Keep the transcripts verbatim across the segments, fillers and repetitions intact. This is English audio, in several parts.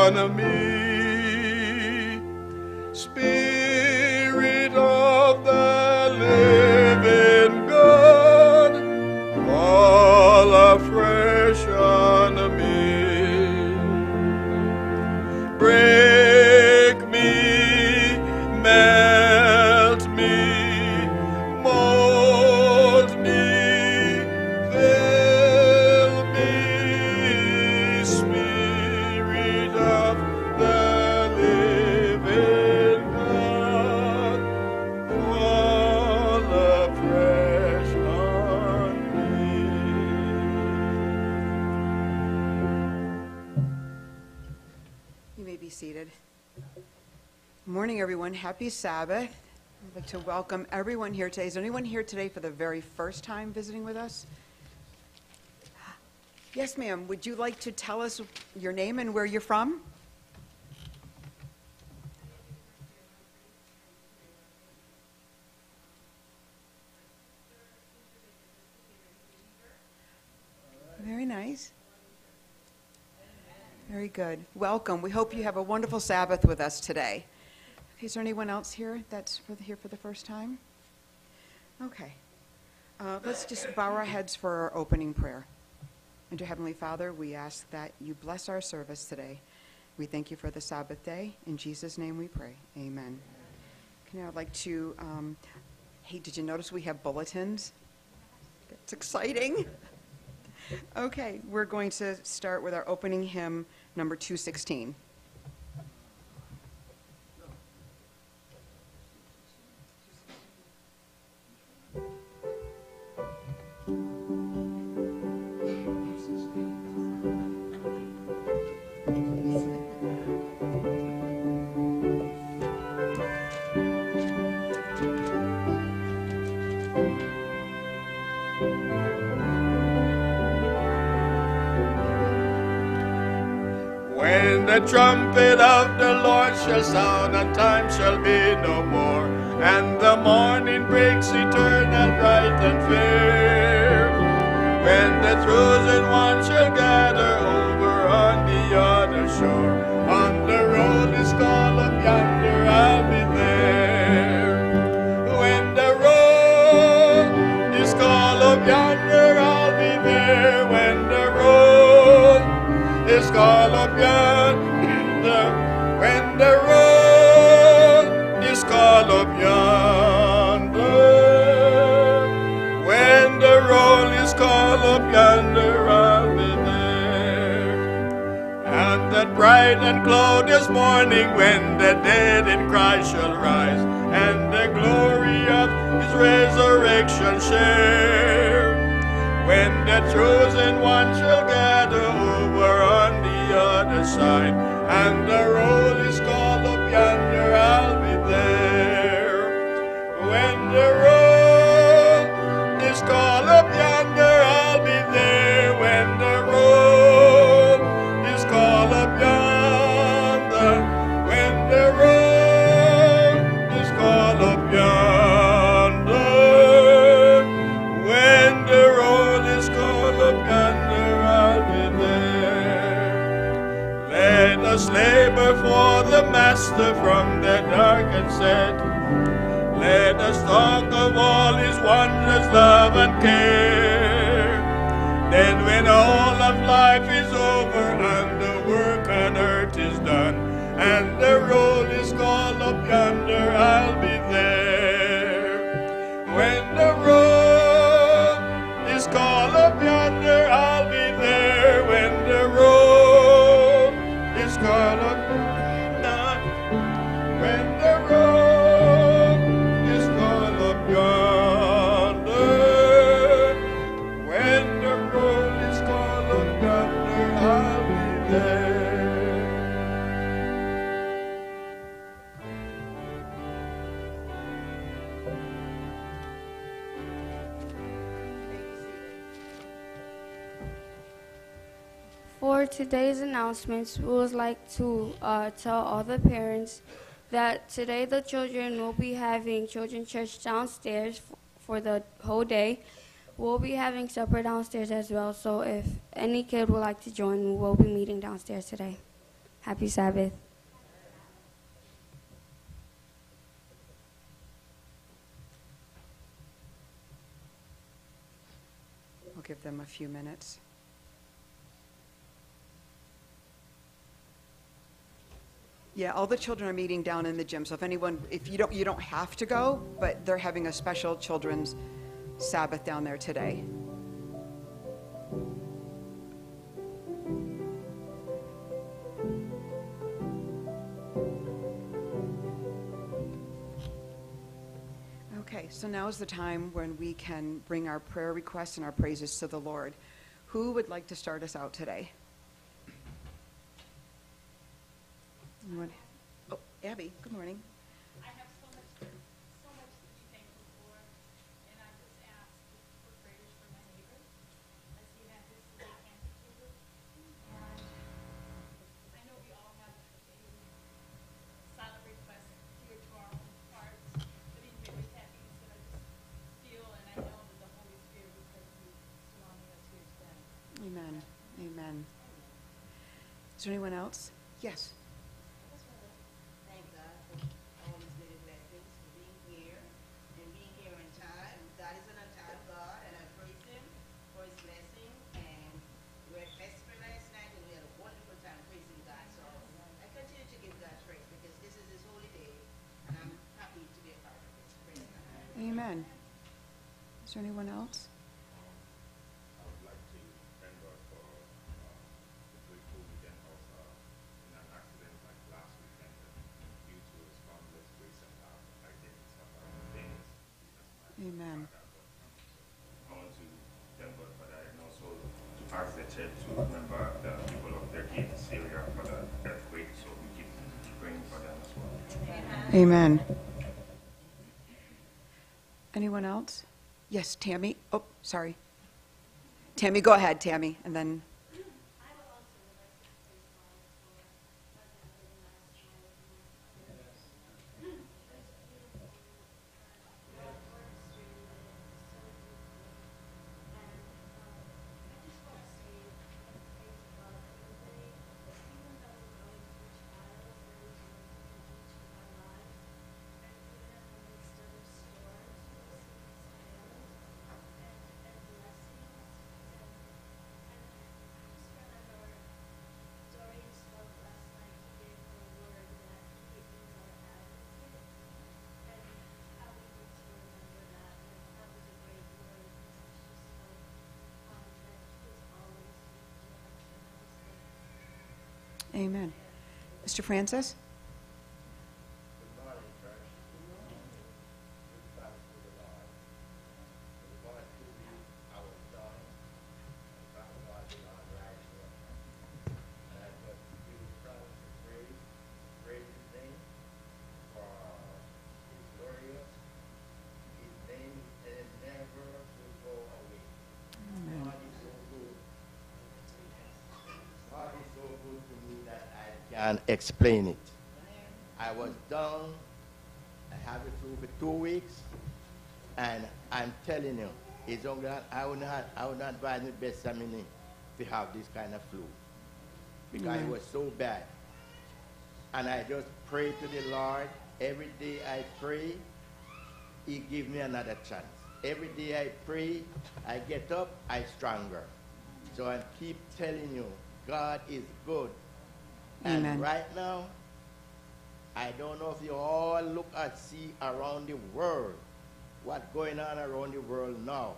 on me. Spirit of the living God, fall afresh on me. Break me, melt me, mold me, fill me, Spirit of the living God, fall afresh on me. You may be seated. Good morning, everyone. Happy Sabbath. I'd like to welcome everyone here today. Is there anyone here today for the very first time visiting with us? Yes, ma'am. Would you like to tell us your name and where you're from? Very nice. Very good. Welcome. We hope you have a wonderful Sabbath with us today. Is there anyone else here that's for the, here for the first time? Okay. Uh, let's just bow our heads for our opening prayer. And dear Heavenly Father, we ask that you bless our service today. We thank you for the Sabbath day. In Jesus' name we pray. Amen. Okay, now I'd like to, um, hey, did you notice we have bulletins? It's exciting. Okay, we're going to start with our opening hymn, number two sixteen. When the trumpet of the Lord shall sound, and time shall be no more, and the morning breaks eternal, bright and fair. When the chosen one shall gather over on the other shore, on the road is called up yonder, I'll be there. When the road is called up yonder, I'll be there. When the road is called up yonder, when the road is called up yonder, when the roll is called up yonder, I'll be there. And that bright and glorious morning, when the dead in Christ shall rise, and the glory of his resurrection share, when the chosen one shall gather over on the other side, and the roll is called up yonder, I'll be there. When the roll is called up yonder, I'll be there. When the roll is called up yonder, when the roll is called up yonder, when the roll is called up yonder, I'll be there. Let us labor for the Master from the dark and set. Let us talk of all his wondrous love and care. Then when all of life is over and the work on earth is done, and the roll is called up yonder, I'll be there. When the roll is called up yonder, I'll be there. When the roll is called up yonder, when the roll is called up yonder, when the roll is called up yonder, I'll be there. For today's announcements, we would like to uh, tell all the parents that today the children will be having children's church downstairs f- for the whole day. We'll be having supper downstairs as well, so if any kid would like to join, we will be meeting downstairs today. Happy Sabbath. We'll give them a few minutes. Yeah, all the children are meeting down in the gym. So if anyone, if you don't, you don't have to go, but they're having a special children's Sabbath down there today. Okay, so now is the time when we can bring our prayer requests and our praises to the Lord. Who would like to start us out today? Anyone? Oh, Abby, good morning. I have so much, so much to be thankful for, and I just ask for prayers for my neighbor as he had his severe cancer treatment. And I know we all have a silent request dear to our own hearts, but he's very happy. So I just feel, and I know that the Holy Spirit is going to be surrounding us here today. Amen. Amen. Is there anyone else? Yes. I just want to thank God for all his many blessings, for being here and being here in time. God is an on-time God, and I praise him for his blessing. And we were at festival last night, and we had a wonderful time praising God. So I continue to give God praise because this is his holy day, and I'm happy to be a part of it. Praise God. Amen. Is there anyone else? I would like to thank God for uh, the grateful weekend of uh, in an accident like last weekend, and due to his boundless grace and love, I didn't suffer things. Amen. I want to thank God for that, and also to ask the church to remember the people of Turkey and Syria for the earthquake, so we keep praying for them as well. Amen. Anyone else? Yes, Tammy. Oh, sorry. Tammy, go ahead, Tammy, and then. Amen. Mister Francis? Good morning, church. Good Sabbath to the Lord. The Lord to be our son, and thank God the Lord rise up. And I just give thanks and praise, praise his name for his glorious. His name is never to go away. God is so good. God is so good to me that I can't explain it. I was down, I have it flu for two weeks, and I'm telling you, it's only that I would not, I would not advise the best family to have this kind of flu because Amen. it was so bad. And I just pray to the Lord every day. I pray, He give me another chance. Every day I pray, I get up, I stronger. So I keep telling you, God is good. And Amen. right now, I don't know if you all look and see around the world what's going on around the world now.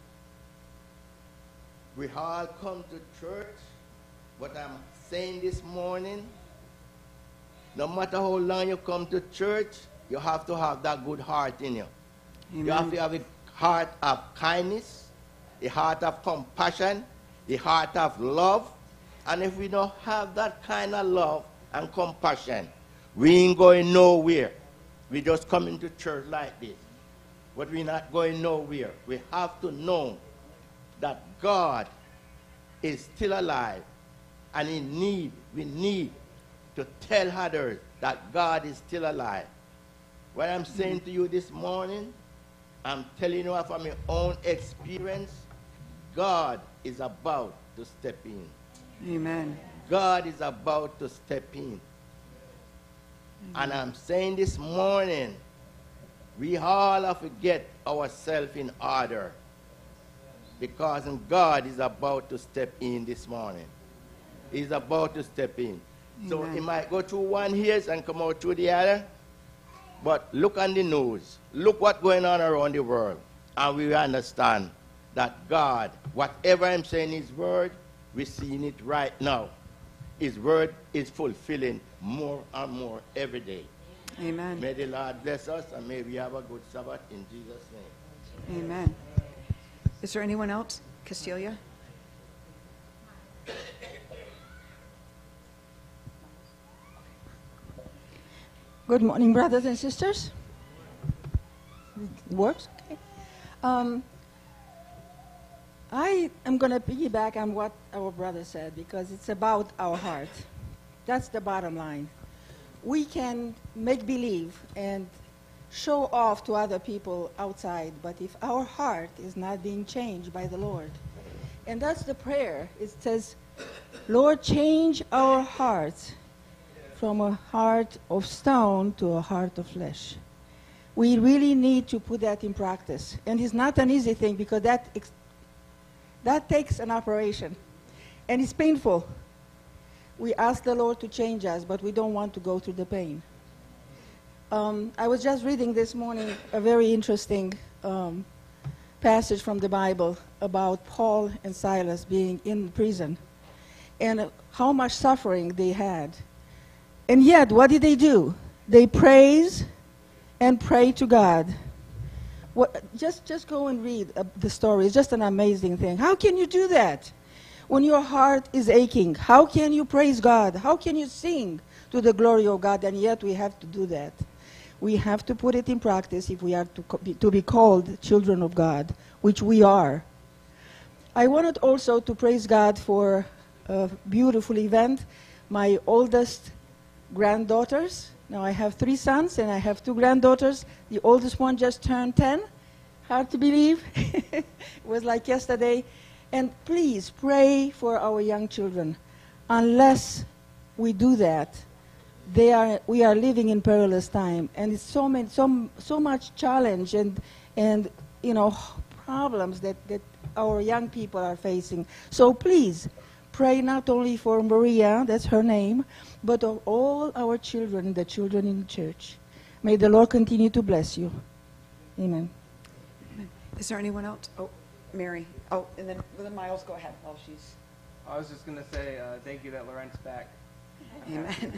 We all come to church, but I'm saying this morning, no matter how long you come to church, you have to have that good heart in you. Amen. You have to have a heart of kindness, a heart of compassion, a heart of love. And if we don't have that kind of love and compassion, we ain't going nowhere. We just come into church like this. But we're not going nowhere. We have to know that God is still alive. And he need, we need to tell others that God is still alive. What I'm saying to you this morning, I'm telling you from my own experience, God is about to step in. Amen. God is about to step in. And I'm saying this morning, we all have to get ourselves in order, because God is about to step in this morning. He's about to step in. Amen. So he might go through one ears and come out through the other. But look on the news. Look what's going on around the world. And we understand that God, whatever I'm saying in his word, we're seeing it right now. His word is fulfilling more and more every day. Amen. May the Lord bless us, and may we have a good Sabbath in Jesus' name. Amen. Is there anyone else? Castilia? Good morning, brothers and sisters. It works? Okay. Um, I am going to piggyback on what our brother said, because it's about our heart. That's the bottom line. We can make believe and show off to other people outside, but if our heart is not being changed by the Lord, and that's the prayer. It says, Lord, change our hearts from a heart of stone to a heart of flesh. We really need to put that in practice. And it's not an easy thing, because that, ex- that takes an operation. And it's painful. We ask the Lord to change us, but we don't want to go through the pain. Um, I was just reading this morning a very interesting um, passage from the Bible about Paul and Silas being in prison, and uh, how much suffering they had. And yet, what did they do? They praise and pray to God. What, just, just go and read uh, the story. It's just an amazing thing. How can you do that when your heart is aching? How can you praise God? How can you sing to the glory of God? And yet we have to do that. We have to put it in practice if we are to, co- be, to be called children of God, which we are. I wanted also to praise God for a beautiful event. My oldest granddaughters, now I have three sons and I have two granddaughters. The oldest one just turned ten. Hard to believe. It was like yesterday. And please pray for our young children. Unless we do that, they are we are living in perilous time, and it's so many so so much challenge and and you know problems that that our young people are facing. So please pray not only for Maria, that's her name, but of all our children, the children in the church. May the Lord continue to bless you. Amen. Is there anyone else? Oh, Mary. Oh, and then, well, then Miles, go ahead. Oh, she's. I was just going to say uh, thank you that Lorraine's back. Amen.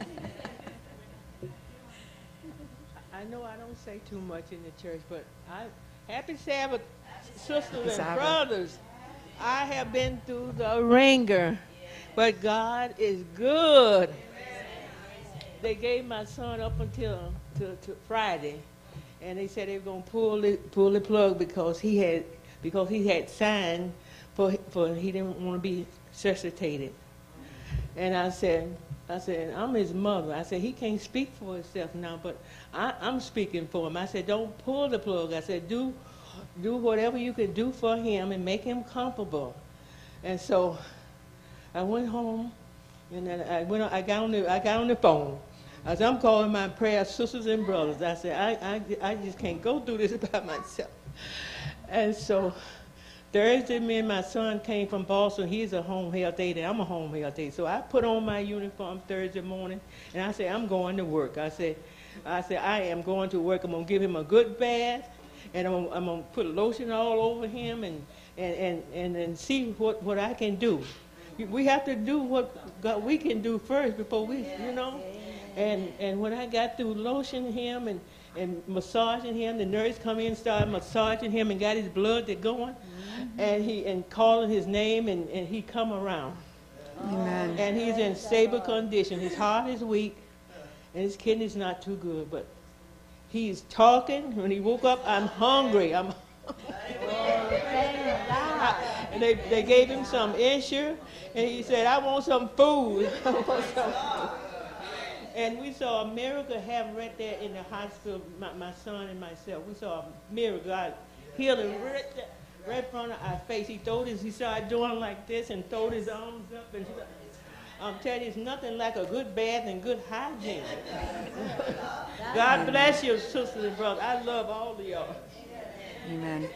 I know I don't say too much in the church, but I happy Sabbath, sisters and Sabbath. brothers. I have been through the ringer, but God is good. They gave my son up until to, to Friday, and they said they were going to pull the pull the plug because he had because he had signed for for he didn't want to be resuscitated. And I said. I said, I'm his mother. I said, he can't speak for himself now, but I, I'm speaking for him. I said, don't pull the plug. I said, do do whatever you can do for him and make him comfortable. And so I went home, and then I went. I got on the I got on the phone. I said, I'm calling my prayer sisters and brothers. I said, I I, I just can't go through this by myself. And so Thursday, me and my son came from Boston. He's a home health aide, and I'm a home health aide. So I put on my uniform Thursday morning, and I said, I'm going to work. I said, I said, I am going to work. I'm going to give him a good bath, and I'm going I'm to put lotion all over him and, and, and, and, and see what, what I can do. We have to do what God, we can do first before we, you know. And, and when I got through lotioning him and, and massaging him, the nurse come in and started massaging him and got his blood to going. Mm-hmm. And he and calling his name, and, and he come around. Amen. And he's in stable condition. His heart is weak, and his kidney's not too good. But he's talking. When he woke up, I'm hungry. I'm I, and they, they gave him some Ensure, and he said, I want some food. I want some food. And we saw a miracle happen right there in the hospital, my, my son and myself. We saw a miracle. God healed him right there, right in front of our face. He throwed his, he started doing like this and throwed his arms up. And, I'm telling you, it's nothing like a good bath and good hygiene. God bless you, sisters and brothers. I love all of y'all. Amen.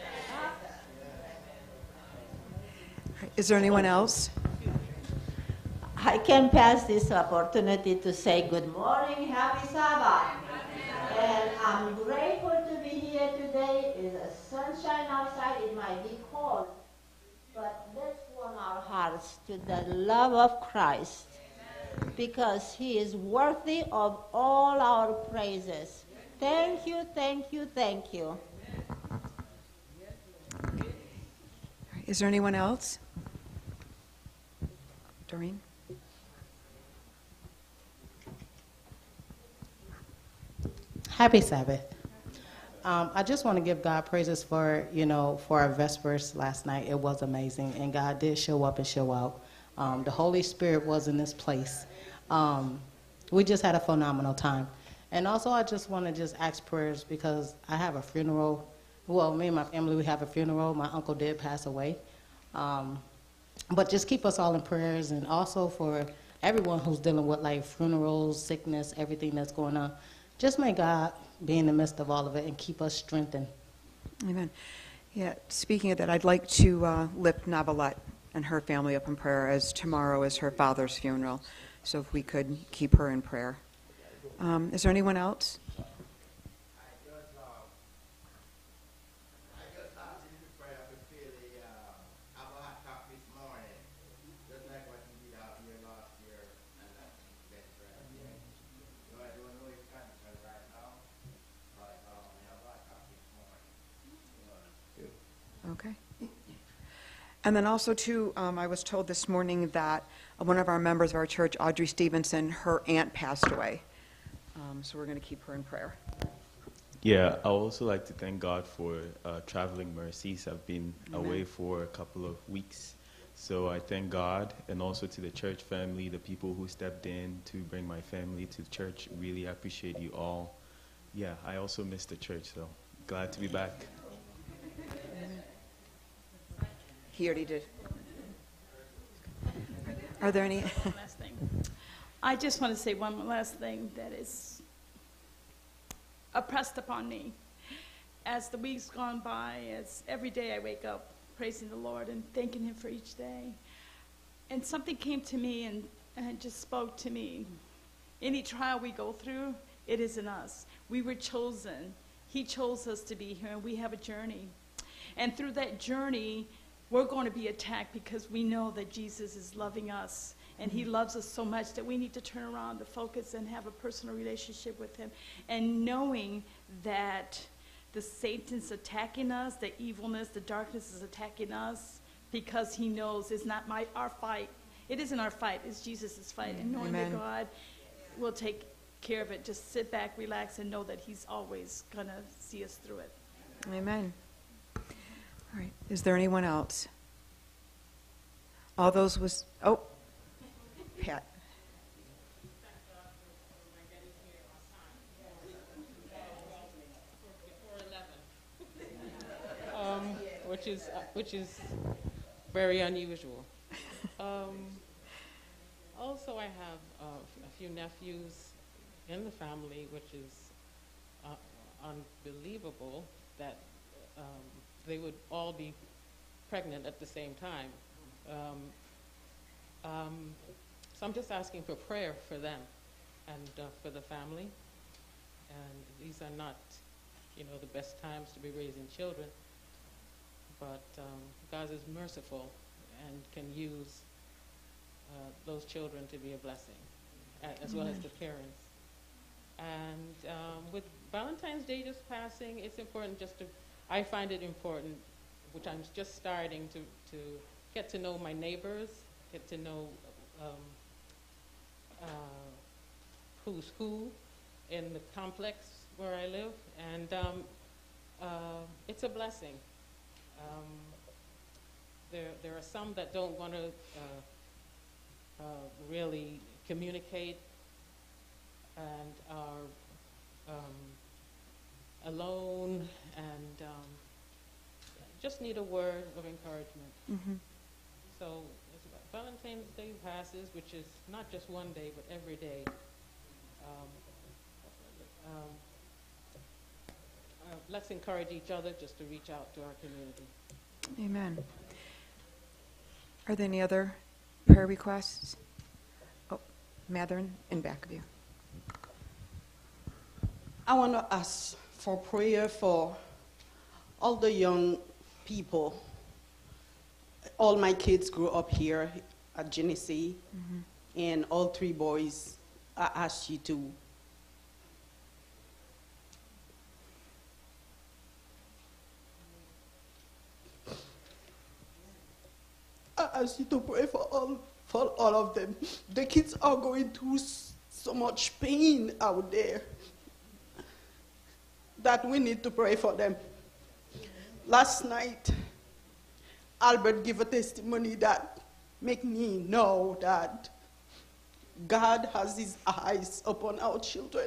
Is there anyone else? I can pass this opportunity to say good morning, happy Sabbath. And I'm grateful to be here today. It's a sunshine outside. It might be cold, but let's warm our hearts to the love of Christ, because he is worthy of all our praises. Thank you, thank you, thank you. Is there anyone else? Doreen? Happy Sabbath. Um, I just want to give God praises for, you know, for our Vespers last night. It was amazing, and God did show up and show out. Um, the Holy Spirit was in this place. Um, we just had a phenomenal time. And also, I just want to just ask prayers because I have a funeral. Well, me and my family, we have a funeral. My uncle did pass away. Um, but just keep us all in prayers, and also for everyone who's dealing with like funerals, sickness, everything that's going on. Just may God be in the midst of all of it and keep us strengthened. Amen. Yeah, speaking of that, I'd like to uh, lift Navalette and her family up in prayer, as tomorrow is her father's funeral. So if we could keep her in prayer. Um, is there anyone else? Okay. And then also, too, um, I was told this morning that one of our members of our church, Audrey Stevenson, her aunt passed away. Um, so we're going to keep her in prayer. Yeah, I would also like to thank God for uh, traveling mercies. I've been Amen. away for a couple of weeks. So I thank God, and also to the church family, the people who stepped in to bring my family to church. Really appreciate you all. Yeah, I also missed the church, so glad to be back. He already did. Are there any? One last thing. I just want to say one last thing that is oppressed upon me. As the weeks gone by, as every day I wake up praising the Lord and thanking him for each day. And something came to me and, and it just spoke to me. Any trial we go through, it isn't us. We were chosen. He chose us to be here, and we have a journey. And through that journey, we're going to be attacked because we know that Jesus is loving us, and he loves us so much that we need to turn around to focus and have a personal relationship with him. And knowing that the Satan's attacking us, the evilness, the darkness is attacking us, because he knows it's not my our fight. It isn't our fight, it's Jesus' fight. And knowing Amen. that God will take care of it, just sit back, relax, and know that he's always going to see us through it. Amen. All right. Is there anyone else? All those was, oh, Pat. Um, which is uh, which is very unusual. Um, also, I have uh, a few nephews in the family, which is uh, unbelievable that um, they would all be pregnant at the same time. Um, um, so I'm just asking for prayer for them and uh, for the family. And these are not, you know, the best times to be raising children. But um, God is merciful and can use uh, those children to be a blessing, a- as well as the parents. And um, with Valentine's Day just passing, it's important just to, I find it important, which I'm just starting to, to get to know my neighbors, get to know um, uh, who's who in the complex where I live, and um, uh, it's a blessing. Um, there, there are some that don't want to uh, uh, really communicate and are um, alone and um, just need a word of encouragement. Mm-hmm. So as Valentine's Day passes, which is not just one day, but every day, um, um, uh, let's encourage each other just to reach out to our community. Amen. Are there any other prayer requests? Oh, Matherin, in back of you. I want to ask for prayer for all the young people. All my kids grew up here at Genesee, mm-hmm. and all three boys, I ask you to I ask you to pray for all, for all of them. The kids are going through so much pain out there that we need to pray for them. Last night, Albert gave a testimony that make me know that God has his eyes upon our children.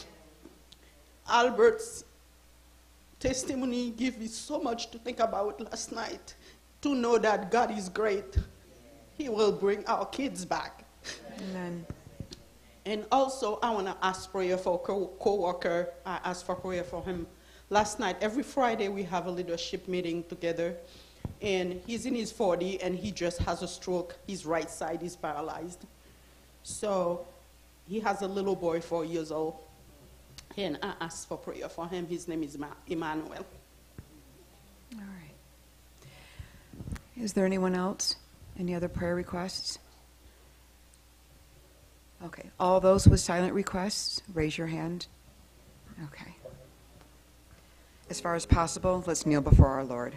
Albert's testimony gave me so much to think about last night, to know that God is great. He will bring our kids back. Amen. And also, I want to ask prayer for a co- co-worker. I asked for prayer for him last night. Every Friday, we have a leadership meeting together. And he's in his forties, and he just has a stroke. His right side is paralyzed. So he has a little boy, four years old. And I asked for prayer for him. His name is Ma- Emmanuel. All right. Is there anyone else? Any other prayer requests? Okay. All those with silent requests, raise your hand. Okay. As far as possible, let's kneel before our Lord.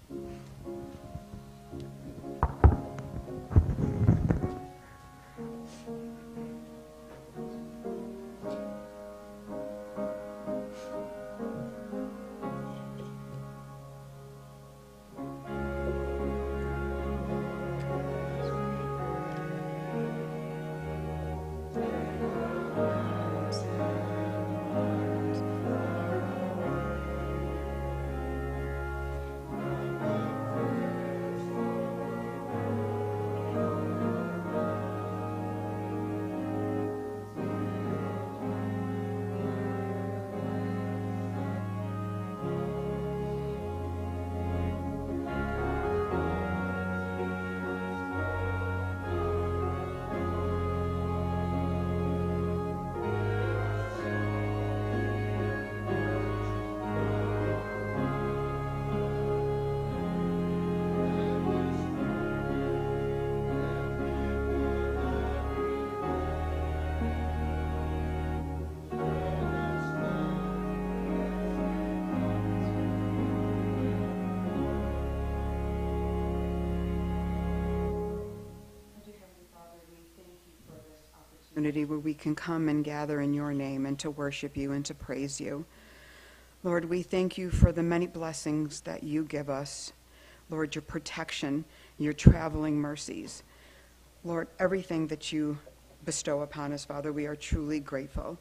Opportunity where we can come and gather in your name and to worship you and to praise you. Lord, we thank you for the many blessings that you give us. Lord, your protection, your traveling mercies. Lord, everything that you bestow upon us, Father, we are truly grateful.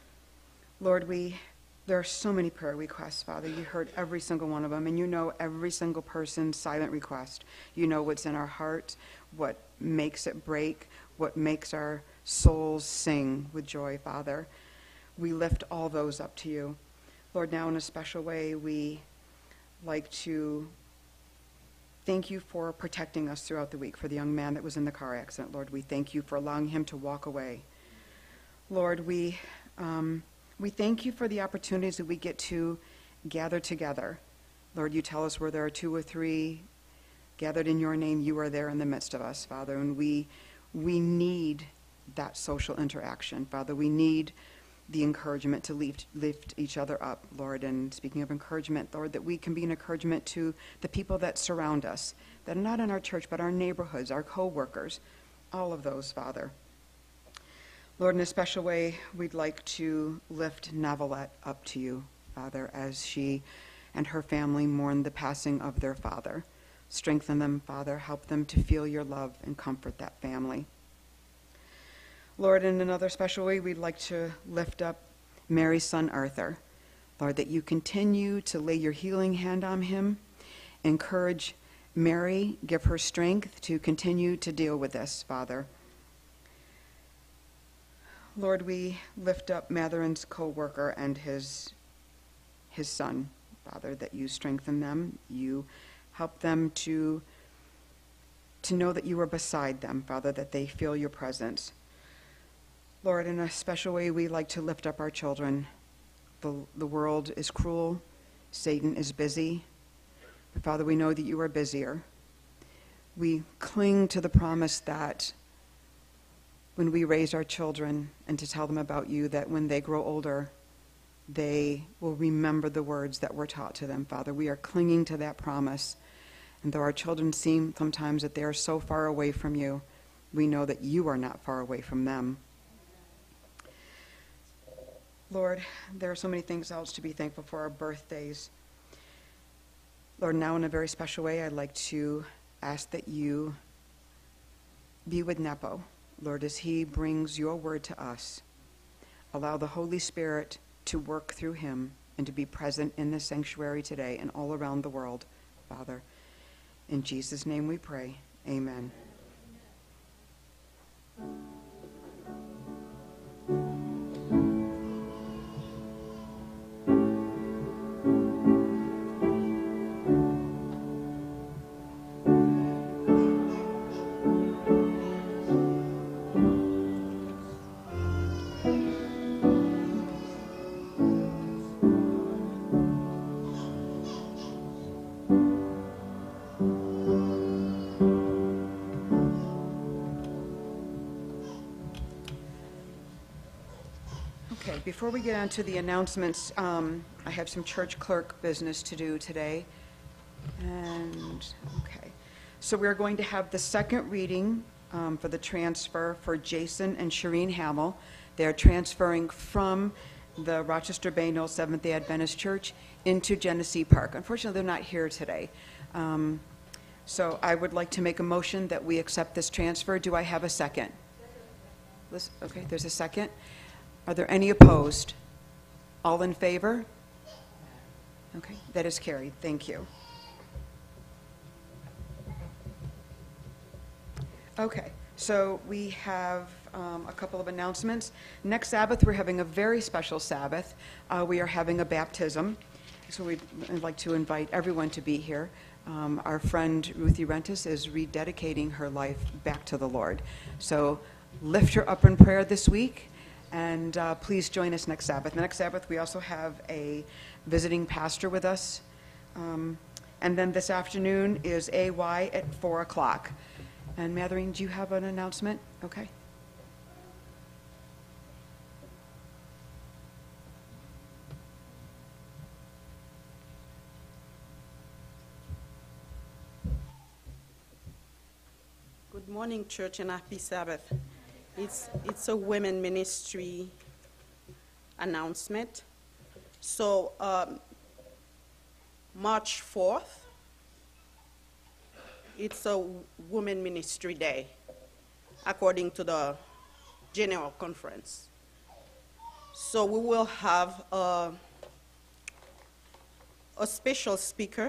Lord, we there are so many prayer requests, Father. You heard every single one of them, and you know every single person's silent request. You know what's in our heart, what makes it break, what makes our souls sing with joy, Father. We lift all those up to you. Lord, now in a special way, we like to thank you for protecting us throughout the week, for the young man that was in the car accident. Lord, we thank you for allowing him to walk away. Lord, we um, we thank you for the opportunities that we get to gather together. Lord, you tell us where there are two or three gathered in your name, you are there in the midst of us, Father, and we we need that social interaction, Father. We need the encouragement to lift, lift each other up, Lord. And speaking of encouragement, Lord, that we can be an encouragement to the people that surround us, that are not in our church, but our neighborhoods, our co-workers, all of those, Father. Lord, in a special way, we'd like to lift Navalette up to you, Father, as she and her family mourn the passing of their father. Strengthen them, Father. Help them to feel your love and comfort that family. Lord, in another special way, we'd like to lift up Mary's son, Arthur. Lord, that you continue to lay your healing hand on him, encourage Mary, give her strength to continue to deal with this, Father. Lord, we lift up Matherin's co-worker and his, his son, Father, that you strengthen them. You help them to, to know that you are beside them, Father, that they feel your presence. Lord, in a special way, we like to lift up our children. The, the world is cruel. Satan is busy. But Father, we know that you are busier. We cling to the promise that when we raise our children and to tell them about you, that when they grow older, they will remember the words that were taught to them, Father. We are clinging to that promise. And though our children seem sometimes that they are so far away from you, we know that you are not far away from them. Lord, there are so many things else to be thankful for, our birthdays. Lord, now in a very special way, I'd like to ask that you be with Nepo. Lord, as he brings your word to us, allow the Holy Spirit to work through him and to be present in this sanctuary today and all around the world, Father. In Jesus' name we pray. Amen. Before we get on to the announcements, um, I have some church clerk business to do today. And, okay. So we're going to have the second reading um, for the transfer for Jason and Shireen Hamill. They're transferring from the Rochester Bay Knoll Seventh-day Adventist Church into Genesee Park. Unfortunately, they're not here today. Um, so I would like to make a motion that we accept this transfer. Do I have a second? Listen, okay, there's a second. Are there any opposed? All in favor? Okay, that is carried. Thank you. Okay, so we have um, a couple of announcements. Next Sabbath, we're having a very special Sabbath. Uh, we are having a baptism, so we'd like to invite everyone to be here. Um, our friend Ruthie Rentis is rededicating her life back to the Lord. So lift her up in prayer this week. And uh, please join us next Sabbath. Next Sabbath, we also have a visiting pastor with us. Um, and then this afternoon is A Y at four o'clock. And Matherine, do you have an announcement? Okay. Good morning, church, and happy Sabbath. It's, it's a women ministry announcement. So um, March fourth, it's a women ministry day, according to the General Conference. So we will have a, a special speaker,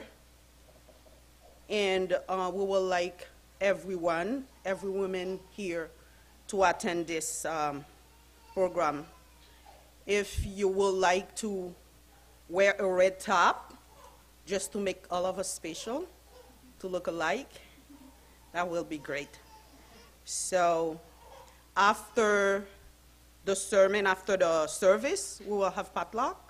and uh, we will like everyone, every woman here to attend this um, program. If you would like to wear a red top, just to make all of us special, to look alike, that will be great. So after the sermon, after the service, we will have potluck.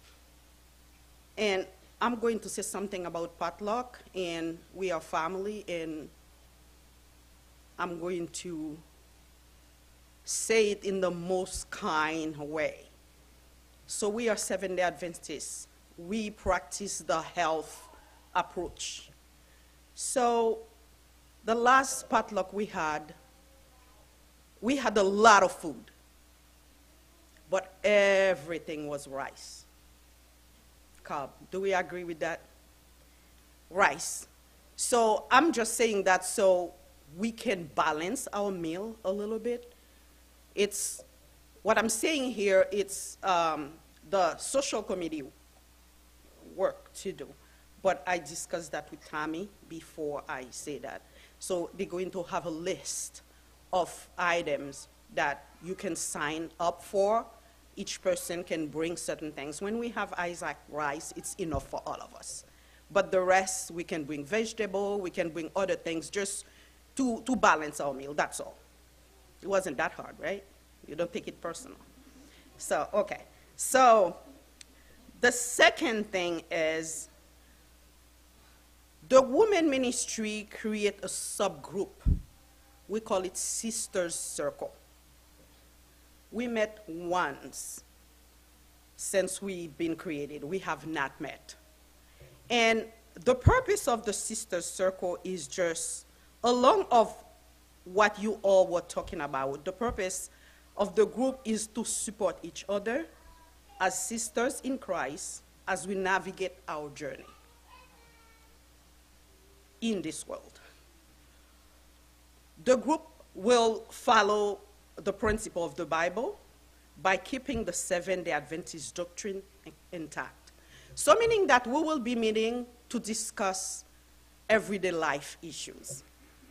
And I'm going to say something about potluck, and we are family, and I'm going to say it in the most kind way. So we are Seventh-day Adventists. We practice the health approach. So the last potluck we had, we had a lot of food, but everything was rice. Cobb, do we agree with that? Rice. So I'm just saying that so we can balance our meal a little bit. It's, what I'm saying here, it's um, the social committee work to do. but I discussed that with Tammy before I say that. So they're going to have a list of items that you can sign up for. Each person can bring certain things. When we have Isaac rice, it's enough for all of us. But the rest, we can bring vegetable, we can bring other things just to, to balance our meal, that's all. It wasn't that hard, right? You don't take it personal. So, okay. So, the second thing is the women ministry create a subgroup. We call it Sisters Circle. We met once since we've been created. We have not met. And the purpose of the Sisters Circle is just along of what you all were talking about. The purpose of the group is to support each other as sisters in Christ as we navigate our journey in this world. The group will follow the principle of the Bible by keeping the Seventh-day Adventist doctrine intact. So meaning that we will be meeting to discuss everyday life issues.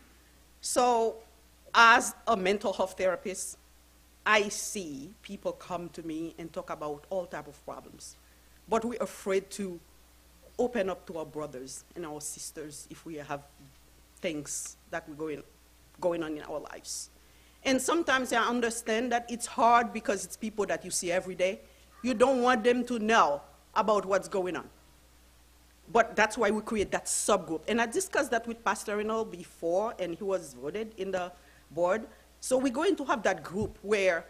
So as a mental health therapist, I see people come to me and talk about all type of problems. But we're afraid to open up to our brothers and our sisters if we have things that we're going, going on in our lives. And sometimes I understand that it's hard because it's people that you see every day. You don't want them to know about what's going on. But that's why we create that subgroup. And I discussed that with Pastor Reynolds before, and he was voted in the board. So we're going to have that group where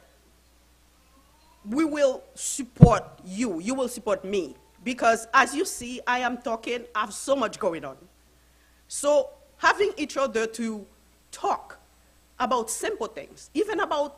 we will support you. You will support me. Because as you see, I am talking, I have so much going on. So having each other to talk about simple things, even about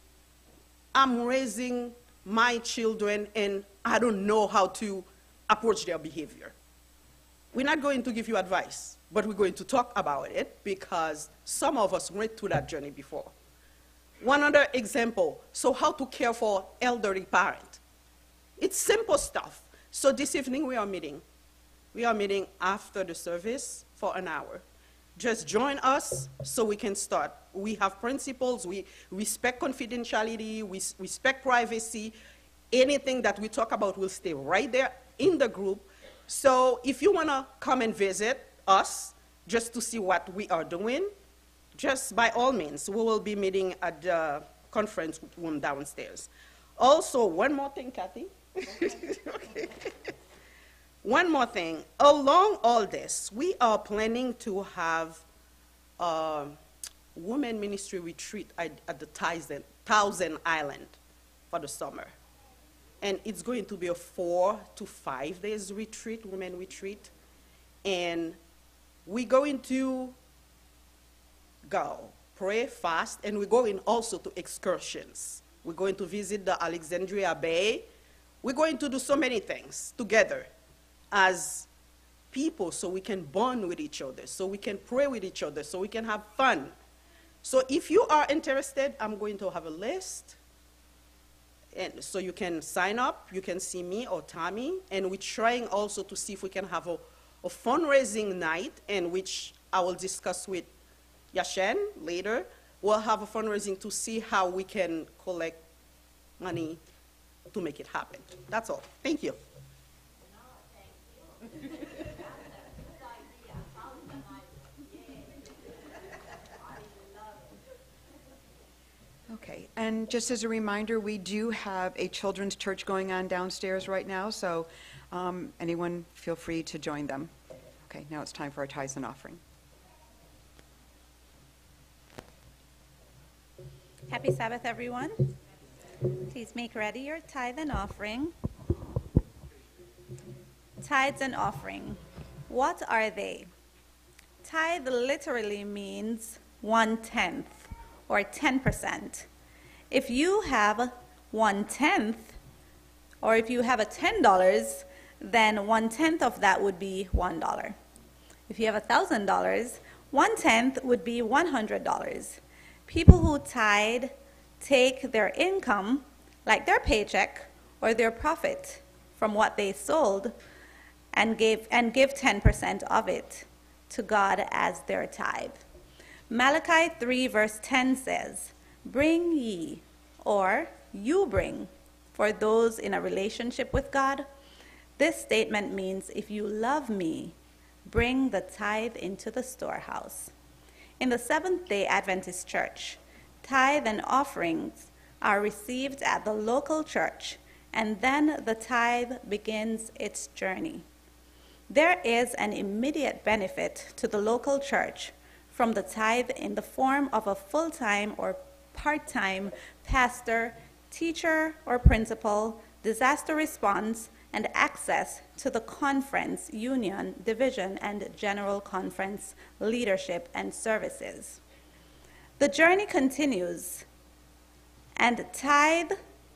I'm raising my children and I don't know how to approach their behavior. We're not going to give you advice, but we're going to talk about it because some of us went through that journey before. One other example, so how to care for elderly parent. It's simple stuff. So this evening we are meeting. We are meeting after the service for an hour. Just join us so we can start. We have principles, we respect confidentiality, we respect privacy. Anything that we talk about will stay right there in the group. So if you want to come and visit us just to see what we are doing, just by all means, we will be meeting at the conference room downstairs. Also, one more thing, Kathy. Okay. One more thing. Along all this, we are planning to have a women ministry retreat at, at the Thousand, Thousand Island for the summer. And it's going to be a four to five days retreat, women retreat. And we're going to go, pray, fast, and we're going also to excursions. We're going to visit the Alexandria Bay. We're going to do so many things together as people so we can bond with each other, so we can pray with each other, so we can have fun. So if you are interested, I'm going to have a list. And so you can sign up, you can see me or Tammy, and we're trying also to see if we can have a, a fundraising night, in which I will discuss with Yashen later. We'll have a fundraising to see how we can collect money to make it happen. That's all. Thank you. Okay, and just as a reminder, we do have a children's church going on downstairs right now, so um, anyone feel free to join them. Okay, now it's time for our tithes and offering. Happy Sabbath, everyone. Please make ready your tithe and offering. Tithes and offering. What are they? Tithe literally means one-tenth or ten percent. If you have one-tenth, or if you have a ten dollars, then one-tenth of that would be one dollar. If you have one thousand dollars, one-tenth would be one hundred dollars. People who tithe take their income, like their paycheck or their profit from what they sold, and give, and give ten percent of it to God as their tithe. Malachi three verse ten says, "Bring ye," or you bring, for those in a relationship with God. This statement means, if you love me, bring the tithe into the storehouse. In the Seventh-day Adventist Church, tithe and offerings are received at the local church, and then the tithe begins its journey. There is an immediate benefit to the local church from the tithe in the form of a full-time or part-time pastor, teacher, or principal, disaster response, and access to the conference, union, division, and general conference leadership and services. The journey continues, and tithe,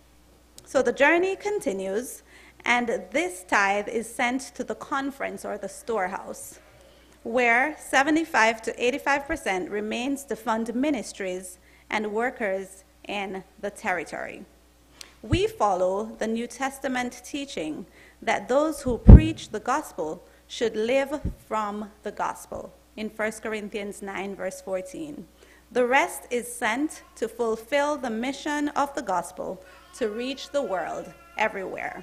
so the journey continues, and this tithe is sent to the conference or the storehouse, where seventy-five to eighty-five percent remains to fund ministries and workers in the territory. We follow the New Testament teaching that those who preach the gospel should live from the gospel in First Corinthians nine, verse fourteen. The rest is sent to fulfill the mission of the gospel to reach the world everywhere.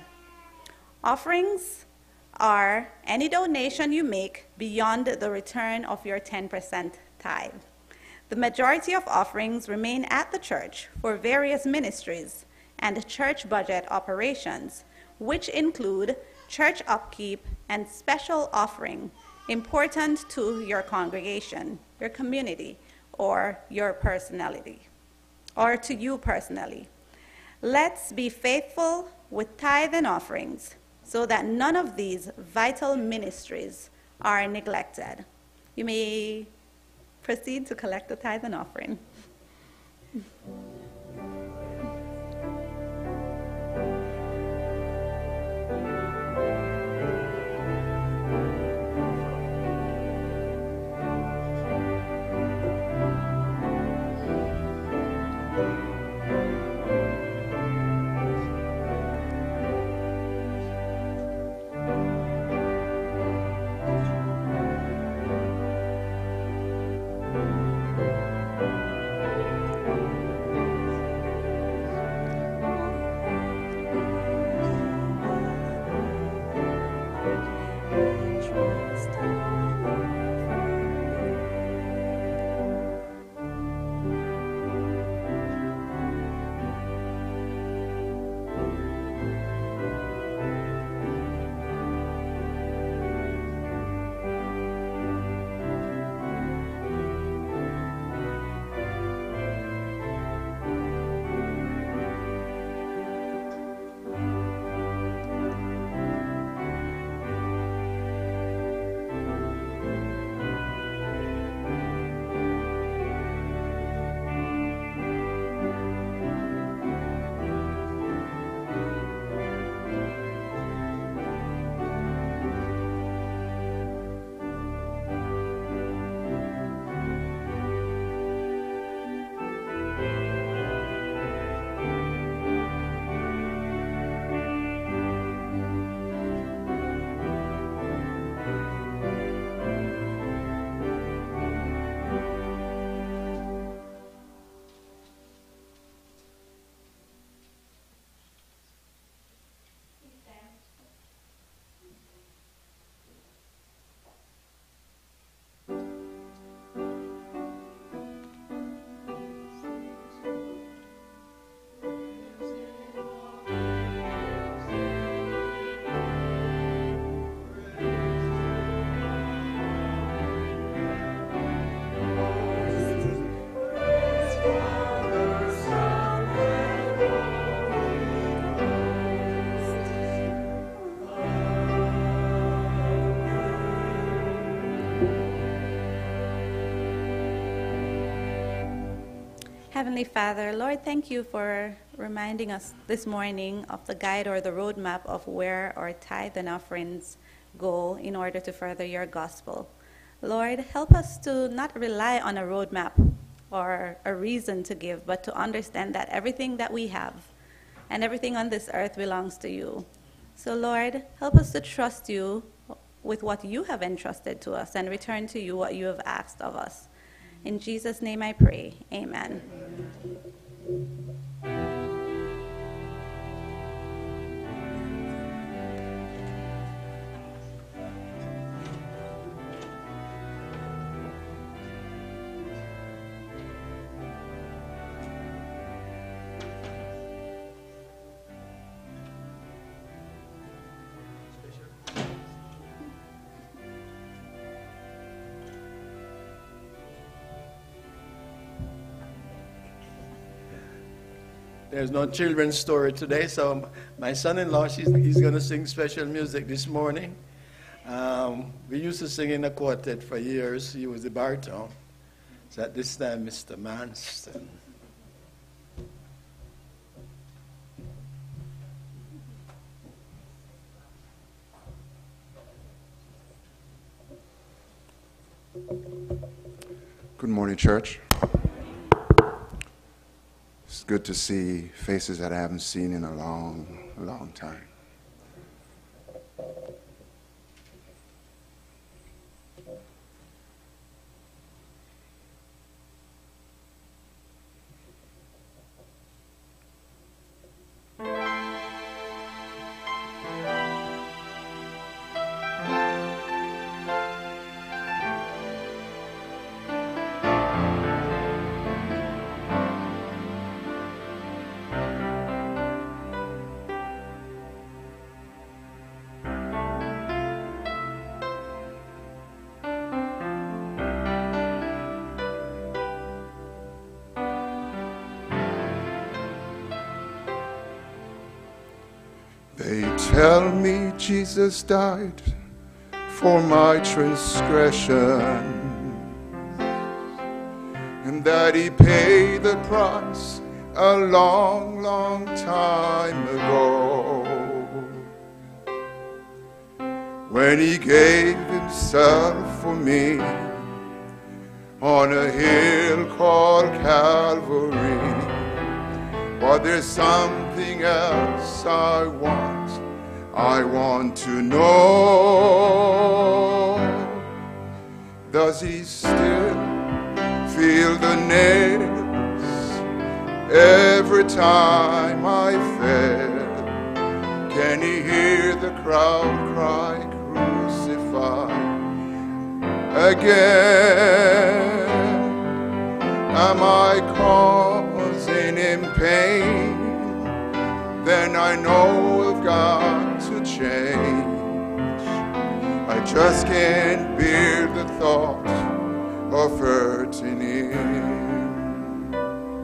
Offerings are any donation you make beyond the return of your ten percent tithe. The majority of offerings remain at the church for various ministries and church budget operations, which include church upkeep and special offering important to your congregation, your community, or your personality, or to you personally. Let's be faithful with tithe and offerings so that none of these vital ministries are neglected. You may proceed to collect the tithe and offering. Heavenly Father, Lord, thank you for reminding us this morning of the guide or the roadmap of where our tithe and offerings go in order to further your gospel. Lord, help us to not rely on a roadmap or a reason to give, but to understand that everything that we have and everything on this earth belongs to you. So Lord, help us to trust you with what you have entrusted to us and return to you what you have asked of us. In Jesus' name I pray, amen. There's no children's story today, so my son-in-law, she's, he's going to sing special music this morning. Um, we used to sing in a quartet for years. He was the baritone. So at this time, Mister Manston. Good morning, church. It's good to see faces that I haven't seen in a long, long time. They tell me Jesus died for my transgression, and that he paid the price a long, long time ago, when he gave himself for me on a hill called Calvary. But there's something else I want, I want to know. Does he still feel the nails every time I fail? Can he hear the crowd cry, crucify again? Am I causing him pain? Then I know I've got to change. I just can't bear the thought of hurting him.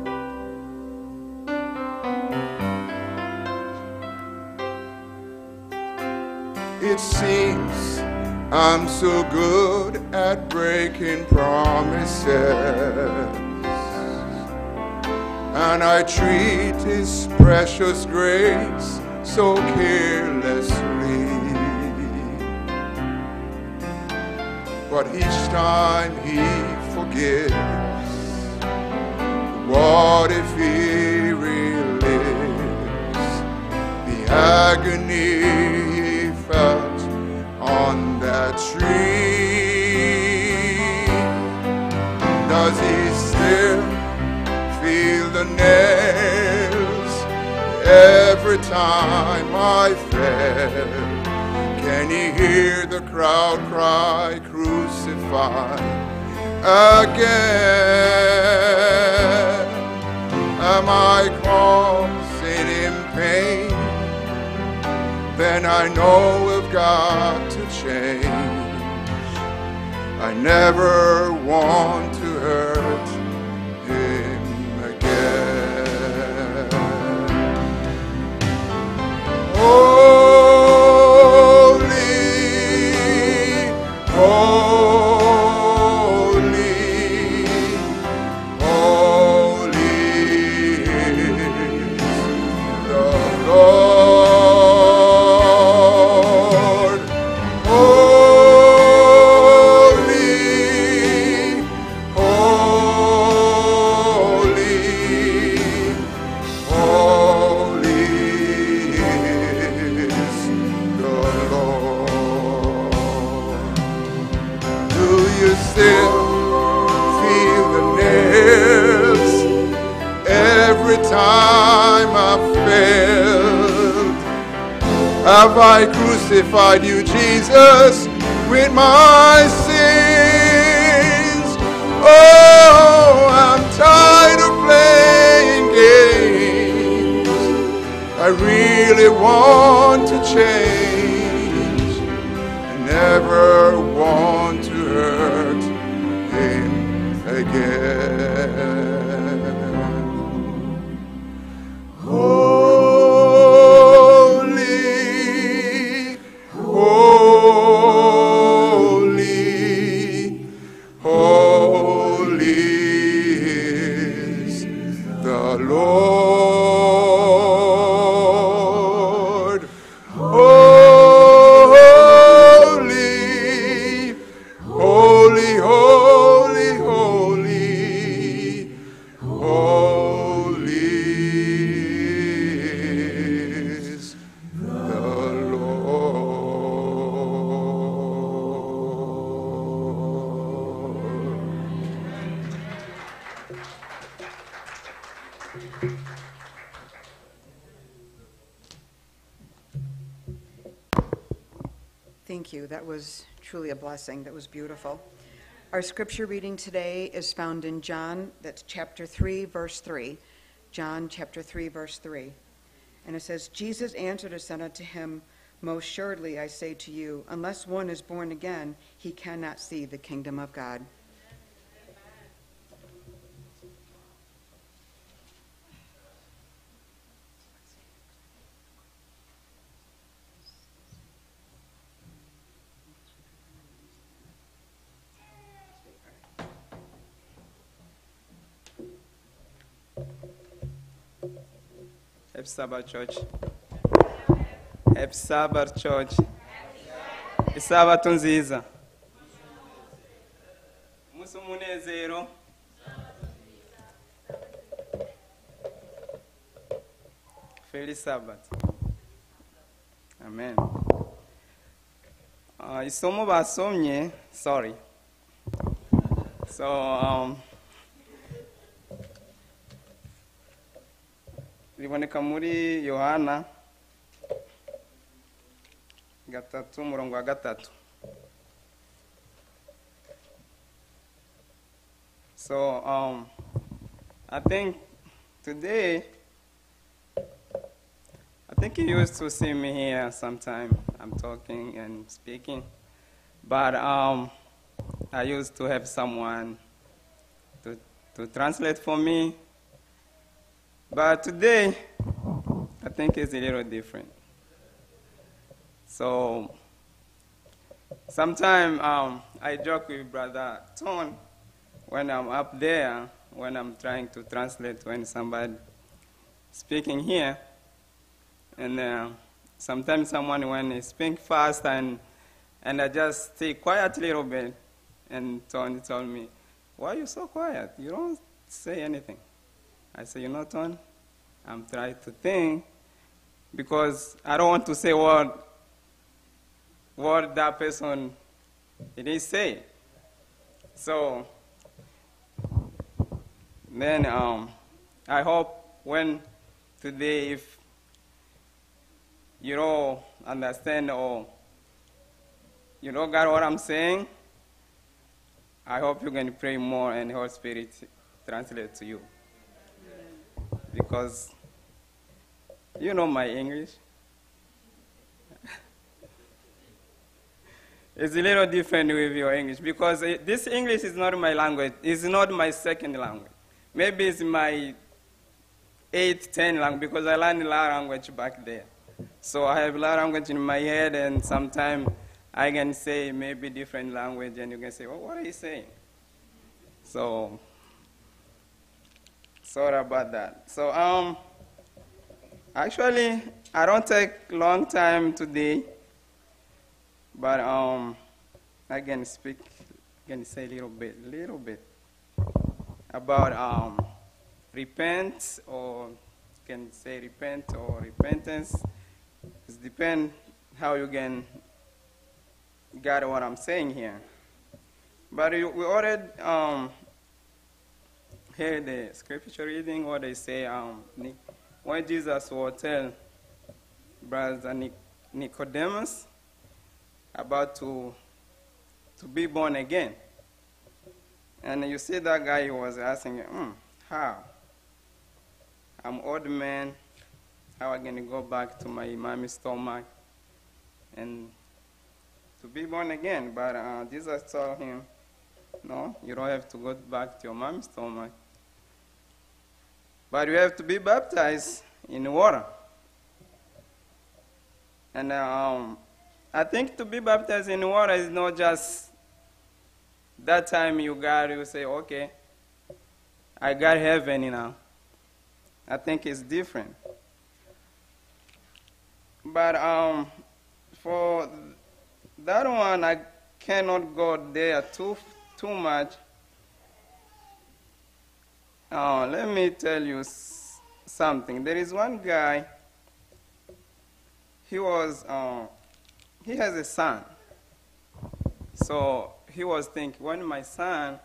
It seems I'm so good at breaking promises, and I treat his precious grace so carelessly. But each time he forgives, what if he relives the agony he felt on that tree? Does he still feel the nails every time I fail? Can he hear the crowd cry, crucify again? Am I causing him pain? Then I know I've got to change. I never want to hurt him again. Holy, holy, holy is the Lord. Holy, time I've failed? Have I crucified you, Jesus, with my sins? Oh, I'm tired of playing games. I really want to change. I never want to hurt him again. Holy, holy, holy is the Lord. Holy, holy, holy, holy, holy is the Thank you. That was truly a blessing. That was beautiful. Our scripture reading today is found in John, that's chapter three, verse three. John chapter three, verse three. And it says, Jesus answered and said unto him, Most surely I say to you, unless one is born again, he cannot see the kingdom of God. Happy Sabbath, church. Happy Sabbath, church. Isabato nziza. Umunsi w'umunezero. Feliz Sabbath. Amen. Uh, isomo basomye, sorry. So, um, riboneka muri Yohana gatatu murongo wa gatatu. So um, I think today, I think you used to see me here sometime. I'm talking and speaking, but um, I used to have someone to to translate for me. But today, I think it's a little different. So, sometimes um, I joke with Brother Ton when I'm up there, when I'm trying to translate when somebody speaking here. And uh, sometimes someone, when they speak fast, and, and I just stay quiet a little bit, and Ton told me, why are you so quiet? You don't say anything. I say, you know, Ton, I'm trying to think because I don't want to say what, what that person it is saying. So then um, I hope when today, if you don't understand or you don't got what I'm saying, I hope you can pray more and the Holy Spirit translate to you. Because you know my English. It's a little different with your English because it, this English is not my language. It's not my second language. Maybe it's my eighth, ten language because I learned a lot of language back there. So I have a lot of language in my head, and sometimes I can say maybe different language, and you can say, well, what are you saying? So sorry about that. So um, actually, I don't take long time today, but um, I can speak, can say a little bit, little bit about um, repent, or can say repent or repentance. It depends how you can get what I'm saying here. But we already um, hear the scripture reading where they say, um, Ni- when Jesus will tell Brother Nic- Nicodemus about to, to be born again. And you see that guy, he was asking, hmm, how? I'm old man, how am I going to go back to my mommy's stomach and to be born again? But uh, Jesus told him, no, you don't have to go back to your mommy's stomach. But you have to be baptized in water. And um, I think to be baptized in water is not just that time you got, you say, okay, I got heaven now. I think it's different. But um, for that one, I cannot go there too, too much. Uh, let me tell you s- something. There is one guy, he was, uh, he has a son. So he was thinking, when my son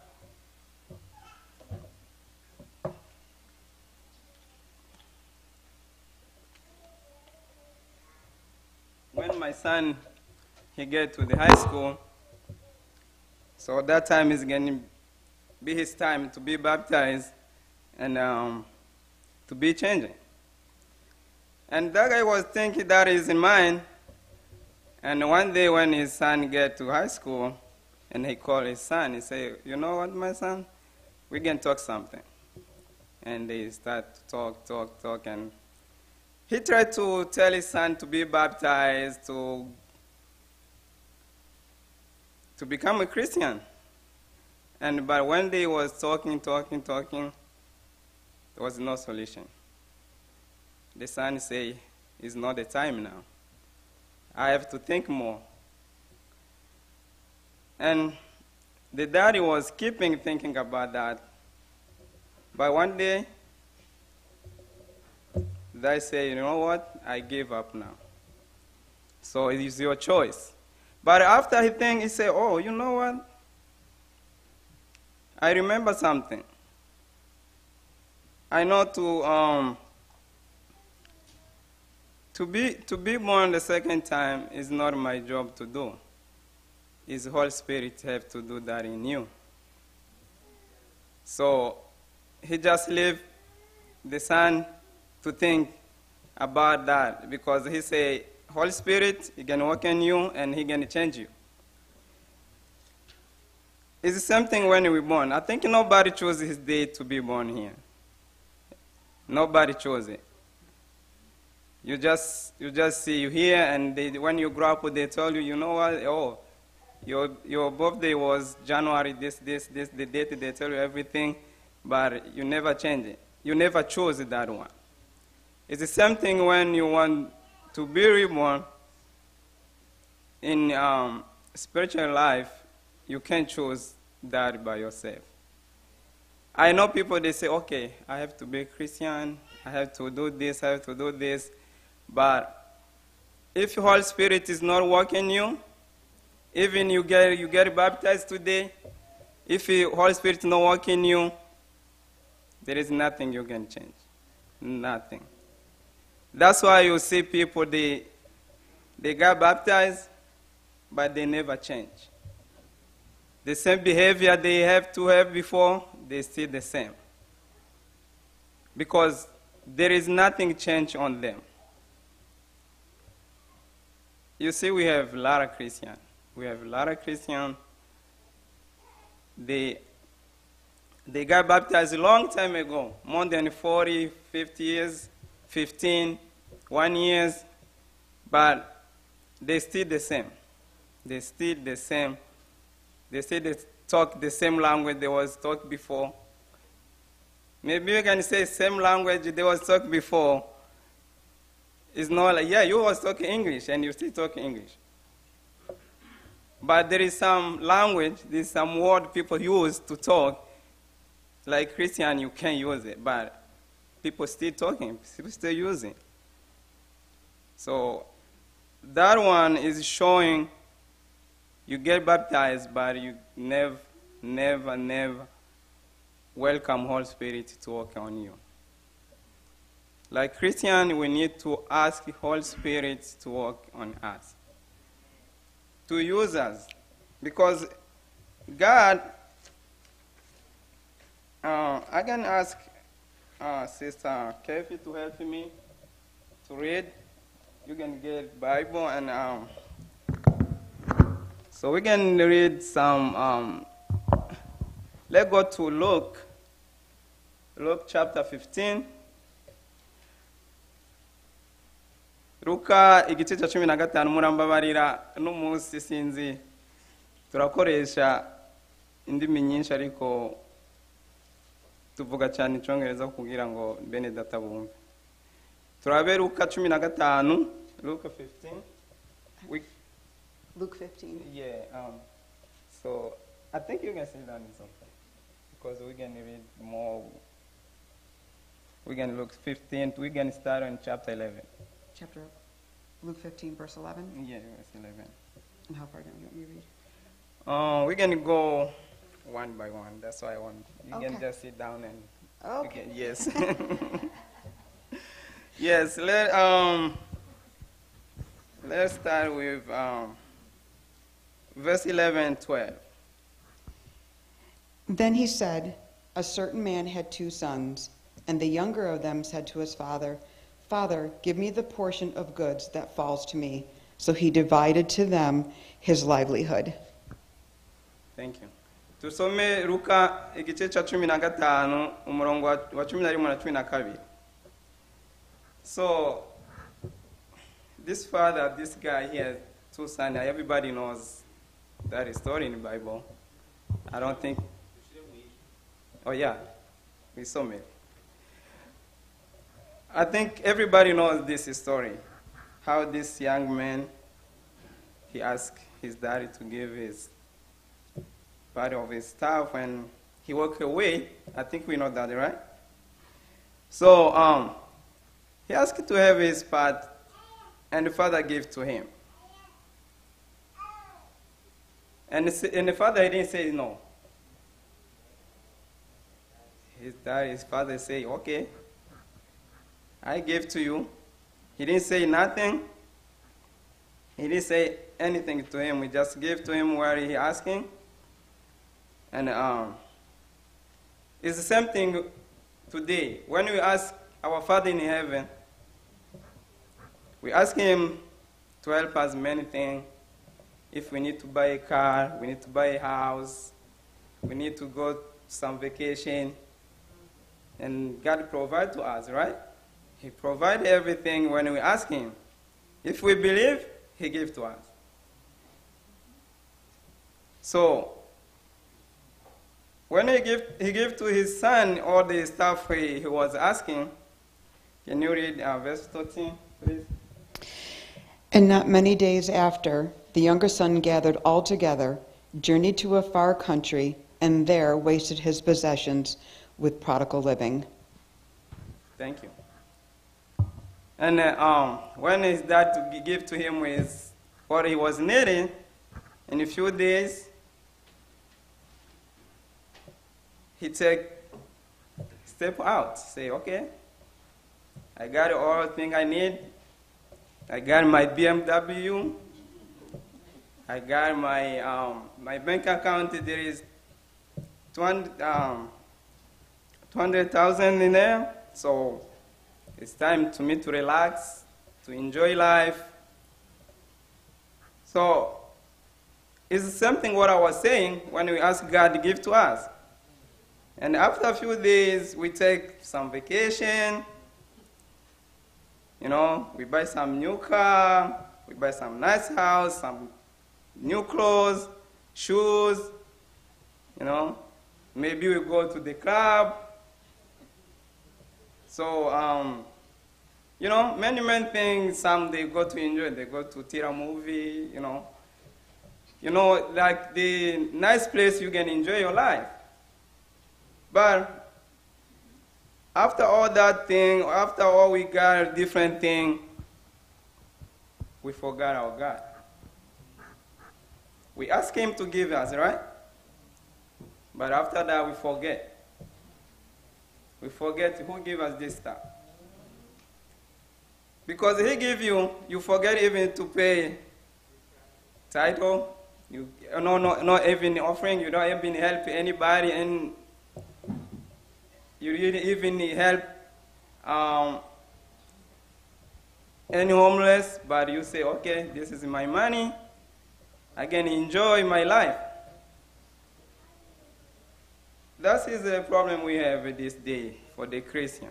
when my son he get to the high school, so that time is going to be his time to be baptized and um, to be changing. And that guy was thinking that is in mind. And one day when his son get to high school, and he called his son, he said, you know what, my son? We can talk something. And they start to talk, talk, talk, and he tried to tell his son to be baptized, to, to become a Christian. And but when they was talking, talking, talking, there was no solution. The son said, it's not the time now. I have to think more. And the daddy was keeping thinking about that. But one day, they say, you know what, I give up now. So it is your choice. But after he think, he said, oh, you know what? I remember something. I know to um, to be to be born the second time is not my job to do. It's the Holy Spirit have to do that in you. So he just leave the son to think about that, because he say, Holy Spirit, he can work in you and he can change you. It's the same thing when we're born. I think nobody chose his day to be born here. Nobody chose it. You just you just see you here, and they, when you grow up, they tell you, you know what? Oh, your your birthday was January this this this the date. They tell you everything, but you never change it. You never chose that one. It's the same thing when you want to be reborn in um, spiritual life. You can't choose that by yourself. I know people, they say, okay, I have to be a Christian, I have to do this, I have to do this. But if the Holy Spirit is not working you, even you get you get baptized today, if the Holy Spirit is not working you, there is nothing you can change. Nothing. That's why you see people, they, they got baptized, but they never change. The same behavior they have to have before, they still the same. Because there is nothing changed on them. You see, we have a lot of Christians. We have a lot of Christians. They, they got baptized a long time ago, more than forty, fifty years, fifteen, one years, but they still the same. They still the same. They still they talk the same language they was talked before. Maybe you can say same language they was talked before. It's not like, yeah, you was talking English and you still talk English. But there is some language, there's some word people use to talk. Like Christian, you can't use it, but people still talking, people still using. So that one is showing you get baptized, but you never, never, never welcome Holy Spirit to work on you. Like Christian, we need to ask Holy Spirit to work on us, to use us, because God, uh, I can ask uh, Sister Kathy to help me to read. You can get Bible, and um, so we can read some. Um, let's go to Luke, Luke chapter fifteen. Luka igice cya cumi na gatanu murambabarira n'umunsi sinzi turakoresha indimi nyinshi ariko tuvuga cyane icyongereza kugira ngo bene data bumve. Turabe Luka cumi na gatanu, Luke fifteen. We, Luke fifteen. yeah, um, so I think you can sit down in something because we can read more. We can look fifteen, we can start on chapter eleven. Chapter Luke fifteen, verse eleven. Yeah, verse eleven. And how far down do you want me to read? Uh, we're going to go one by one. That's why I want. You Okay. can just sit down and. Okay. You can- yes. Yes. Let um. Let's start with um. Verse eleven, twelve. Then he said, a certain man had two sons, and the younger of them said to his father, Father, give me the portion of goods that falls to me. So he divided to them his livelihood. Thank you. Tusome Luka igice cha cumi na gatanu umurongo wa wa cumi na rimwe na cumi na kabiri. So this father, this guy, he has two sons. Everybody knows that story in the Bible. I don't think. Oh yeah, we saw it. I think everybody knows this story. How this young man, he asked his daddy to give his part of his stuff, and he walked away. I think we know that, right? So um, he asked to have his part, and the father gave to him. And the, and the father, he didn't say no. His dad, his father said, okay, I gave to you. He didn't say nothing. He didn't say anything to him. We just gave to him what he asking. And um, it's the same thing today. When we ask our Father in heaven, we ask him to help us many things. If we need to buy a car, we need to buy a house, we need to go some vacation, and God provide to us, right? He provides everything when we ask him. If we believe, he gives to us. So, when he gave, he gave to his son all the stuff he, he was asking, can you read uh, verse thirteen, please? And not many days after, the younger son gathered all together, journeyed to a far country, and there wasted his possessions with prodigal living. Thank you. And uh, um, when his dad to give to him his, what he was needing, in a few days, he take step out, say, okay, I got all thing I need. I got my B M W. I got my um, my bank account. There is two hundred thousand in there. So it's time to me to relax, to enjoy life. So it's something what I was saying when we ask God to give to us. And after a few days, we take some vacation. You know, we buy some new car, we buy some nice house, some new clothes, shoes, you know. Maybe we go to the club. So, um, you know, many, many things, some they go to enjoy, they go to theater movie, you know. You know, like the nice place you can enjoy your life. But after all that thing, after all we got different thing, we forgot our God. We ask him to give us, right? But after that we forget. we forget who gave us this stuff. Because he give you, you forget even to pay title. You no no not even offering. You don't even help anybody, and you didn't even help um, any homeless. But you say, okay, this is my money. I can enjoy my life. That is the problem we have this day for the Christian.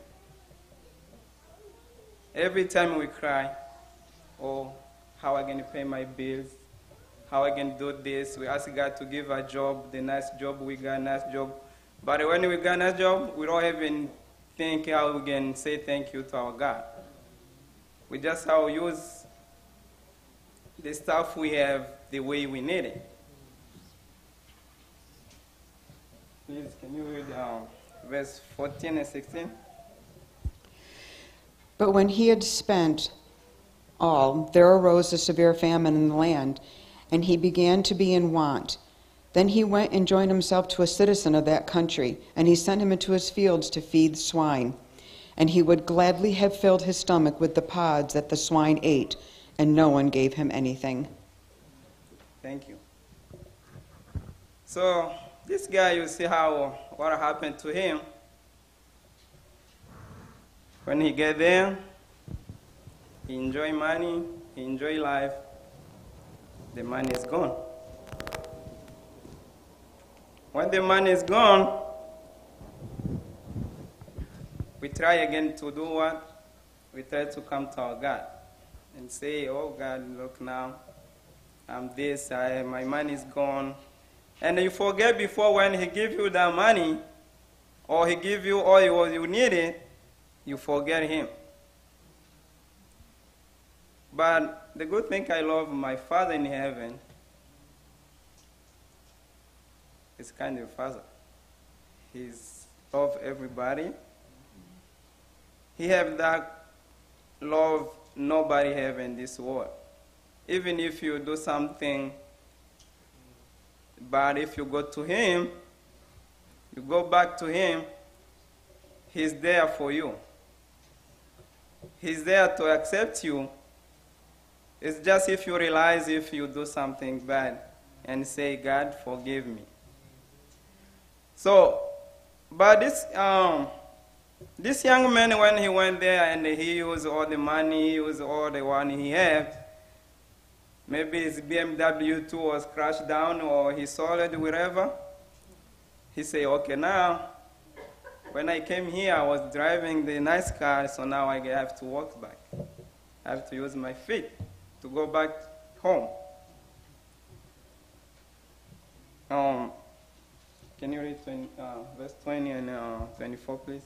Every time we cry, oh, how I going to pay my bills, how I can do this, we ask God to give a job, the nice job, we got a nice job. But when we got a nice job, we don't even think how we can say thank you to our God. We just how we use the stuff we have the way we need it. Please, can you read um, verse fourteen and sixteen? But when he had spent all, there arose a severe famine in the land, and he began to be in want. Then he went and joined himself to a citizen of that country, and he sent him into his fields to feed swine. And he would gladly have filled his stomach with the pods that the swine ate, and no one gave him anything. Thank you. So this guy, you see how what happened to him. When he get there, he enjoy money, he enjoy life. The money is gone. When the money is gone, we try again to do what? We try to come to our God and say, oh God, look now, I'm this, I, my money is gone. And you forget before when he give you that money, or he give you all you, you needed, you forget him. But the good thing I love my Father in heaven is kind of Father. He's love everybody. He have that love nobody have in this world. Even if you do something bad, if you go to him, you go back to him, he's there for you. He's there to accept you. It's just if you realize if you do something bad and say, God, forgive me. So, but this, um, this young man, when he went there and he used all the money, he used all the money he had, maybe his B M W two was crashed down or he sold it, wherever. He said, okay, now, when I came here, I was driving the nice car, so now I have to walk back. I have to use my feet to go back home. Um, can you read twenty, uh, verse twenty and uh, twenty-four, please?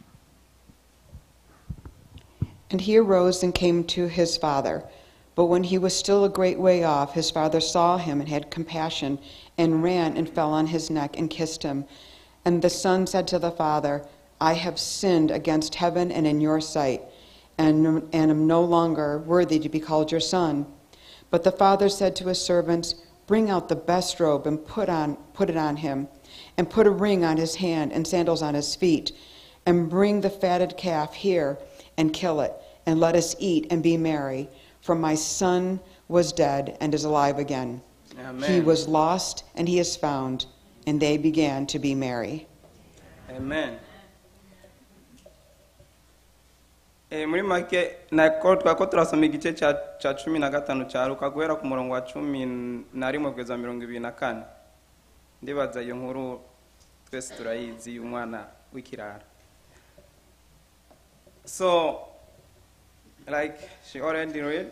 And he arose and came to his father. But when he was still a great way off, his father saw him and had compassion, and ran and fell on his neck and kissed him. And the son said to the father, I have sinned against heaven and in your sight, and, and am no longer worthy to be called your son. But the father said to his servants, bring out the best robe and put on put it on him, and put a ring on his hand and sandals on his feet, and bring the fatted calf here and kill it, and let us eat and be merry. For my son was dead and is alive again. Amen. He was lost and he is found, and they began to be merry. Amen. E, muri make twako turasoma igice cya cumi na gatanu cya Luka guhera ku murongo wa cumi na rimwe kugeza mirongo ibiri na kane. Ndibaza iyo nkuru twese turayizi umwana w'ikirara. So, like she already read,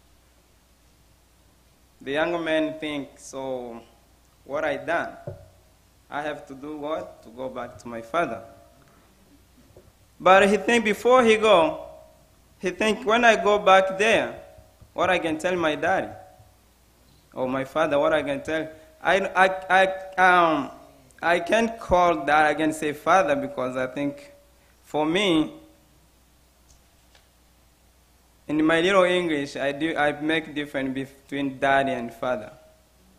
the young man thinks, so what I done? I have to do what? To go back to my father. But he think before he go, he think when I go back there, what I can tell my daddy or my father, what I can tell, I, I, I, um, I can't call that, I can say father, because I think for me, in my little English, I, do, I make difference between daddy and father.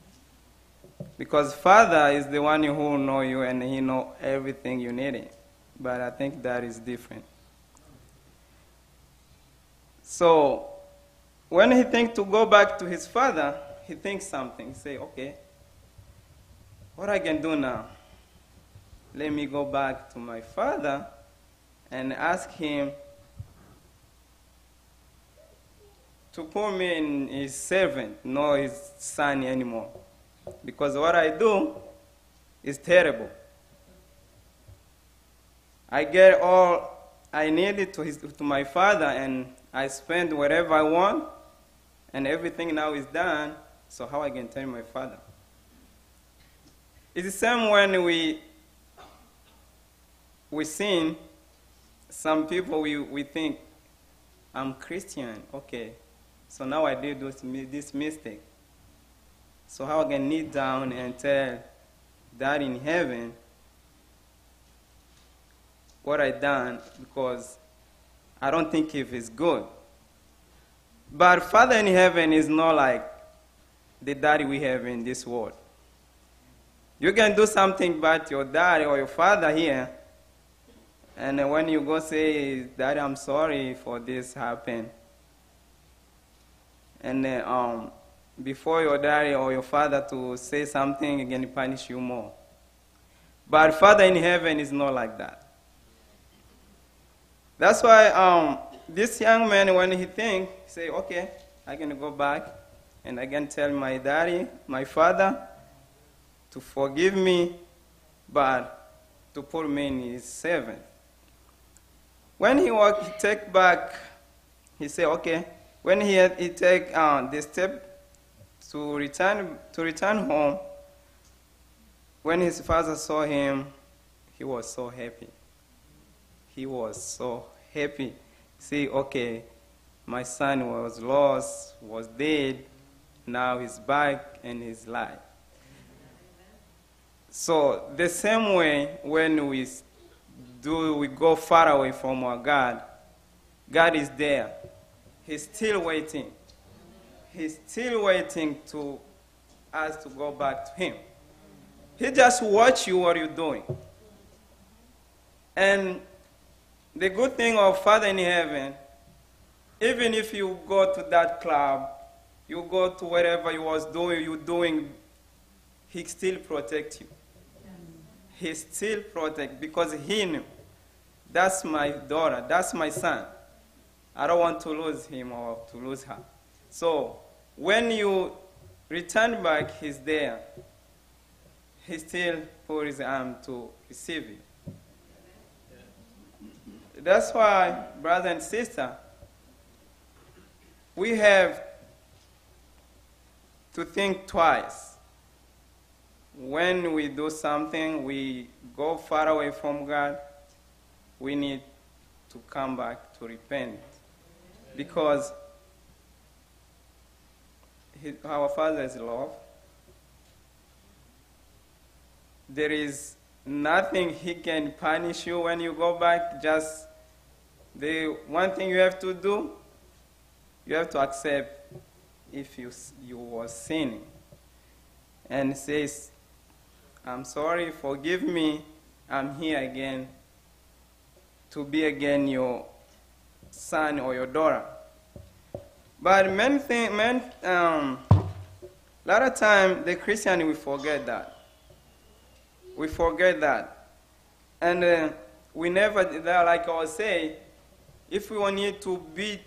Because father is the one who know you and he know everything you need. but I think that is different. So when he thinks to go back to his father, he thinks something. He say, okay, what I can do now? Let me go back to my father and ask him to put me in his servant, not his son anymore. Because what I do is terrible. I get all I needed to, his, to my father, and I spend whatever I want, and everything now is done, so how I can tell my father? It's the same when we, we sin. Some people, we, we think, I'm Christian, okay, so now I did this, this mistake. So how I can kneel down and tell that in heaven what I done, because I don't think if it's good. But Father in heaven is not like the daddy we have in this world. You can do something bad to your daddy or your father here, and when you go say, Daddy, I'm sorry for this happened, and then, um, before your daddy or your father to say something, again, punish you more. But Father in heaven is not like that. That's why um, this young man, when he think, say, okay, I can go back and I can tell my daddy, my father, to forgive me, but to put me in his servant. When he walk, he take back, he say, okay. When he had, he take uh, the step to return to return home, when his father saw him, he was so happy. He was so happy. See, okay, my son was lost, was dead, now he's back and he's alive. So the same way, when we do, we go far away from our God, God is there. He's still waiting. He's still waiting to us to go back to him. He just watch you what you're doing. And the good thing of Father in heaven, even if you go to that club, you go to whatever you was doing, you're doing, he still protects you. He still protects, because he knew, that's my daughter, that's my son. I don't want to lose him or to lose her. So when you return back, he's there. He still put his arm to receive you. That's why, brother and sister, we have to think twice. When we do something, we go far away from God, we need to come back to repent. Because his, our Father is love. There is nothing he can punish you when you go back. Just the one thing you have to do, you have to accept if you, you were sinning. And says, I'm sorry, forgive me, I'm here again to be again your son or your daughter. But many thing, many, um, a lot of time the Christian, we forget that. We forget that. And uh, we never, like I was saying, if we need to be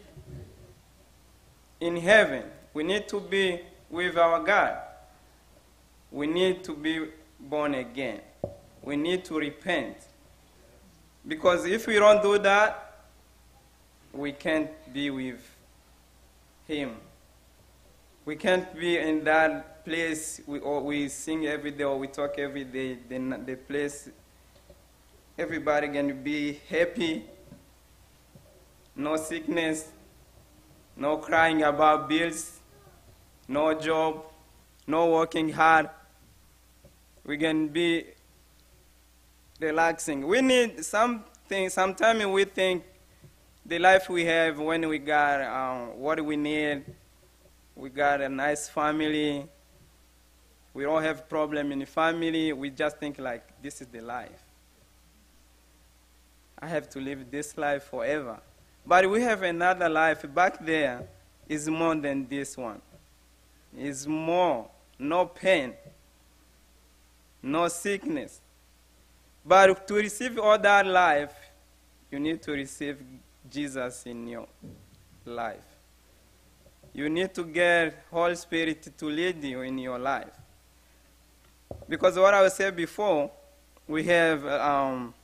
in heaven, we need to be with our God. We need to be born again. We need to repent. Because if we don't do that, we can't be with him. We can't be in that place we, or we sing every day or we talk every day. The, the place everybody can be happy, no sickness, no crying about bills, no job, no working hard. We can be relaxing. We need something, sometimes we think the life we have when we got um, what we need, we got a nice family, we don't have problem in the family, we just think like this is the life. I have to live this life forever. But we have another life back there is more than this one. It's more, no pain, no sickness. But to receive all that life, you need to receive Jesus in your life. You need to get Holy Spirit to lead you in your life. Because what I said before, we have um,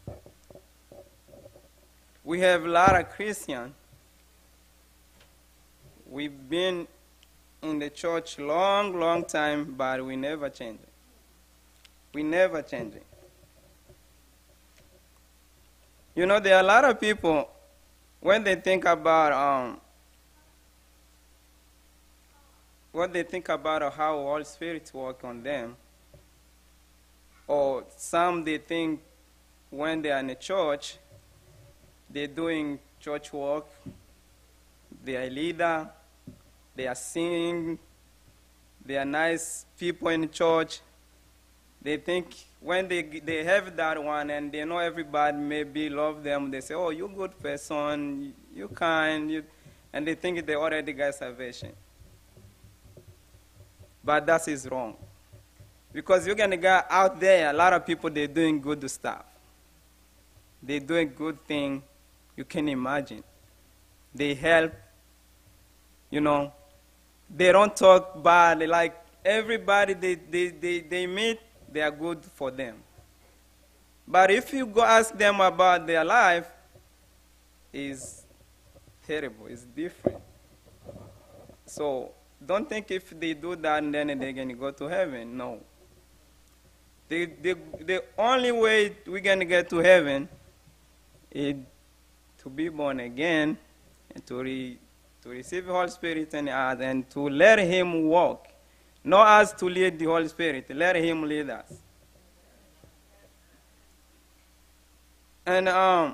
we have a lot of Christians. We've been in the church long, long time, but we never change it. We never change it. You know, there are a lot of people, when they think about um, when they think about how Holy Spirit work on them, or some they think when they are in a church, they're doing church work, they are leader, they are singing, they are nice people in church. They think when they they have that one and they know everybody maybe love them, they say, oh, you good person, you kind, you, and they think they already got salvation. But that is wrong. Because you're going to go out there, a lot of people, they're doing good stuff. They're doing good thing you can imagine. They help, you know. They don't talk bad. Like everybody they, they, they, they meet, they are good for them. But if you go ask them about their life, it's terrible, it's different. So don't think if they do that and then they're going to go to heaven. No. The, the, the only way we're going to get to heaven is to be born again and to, re, to receive the Holy Spirit in us and to let Him walk. Not us to lead the Holy Spirit, let Him lead us. And um,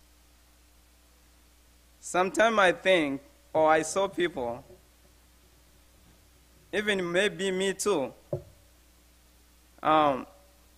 sometimes I think, or I saw people, even maybe me too, um,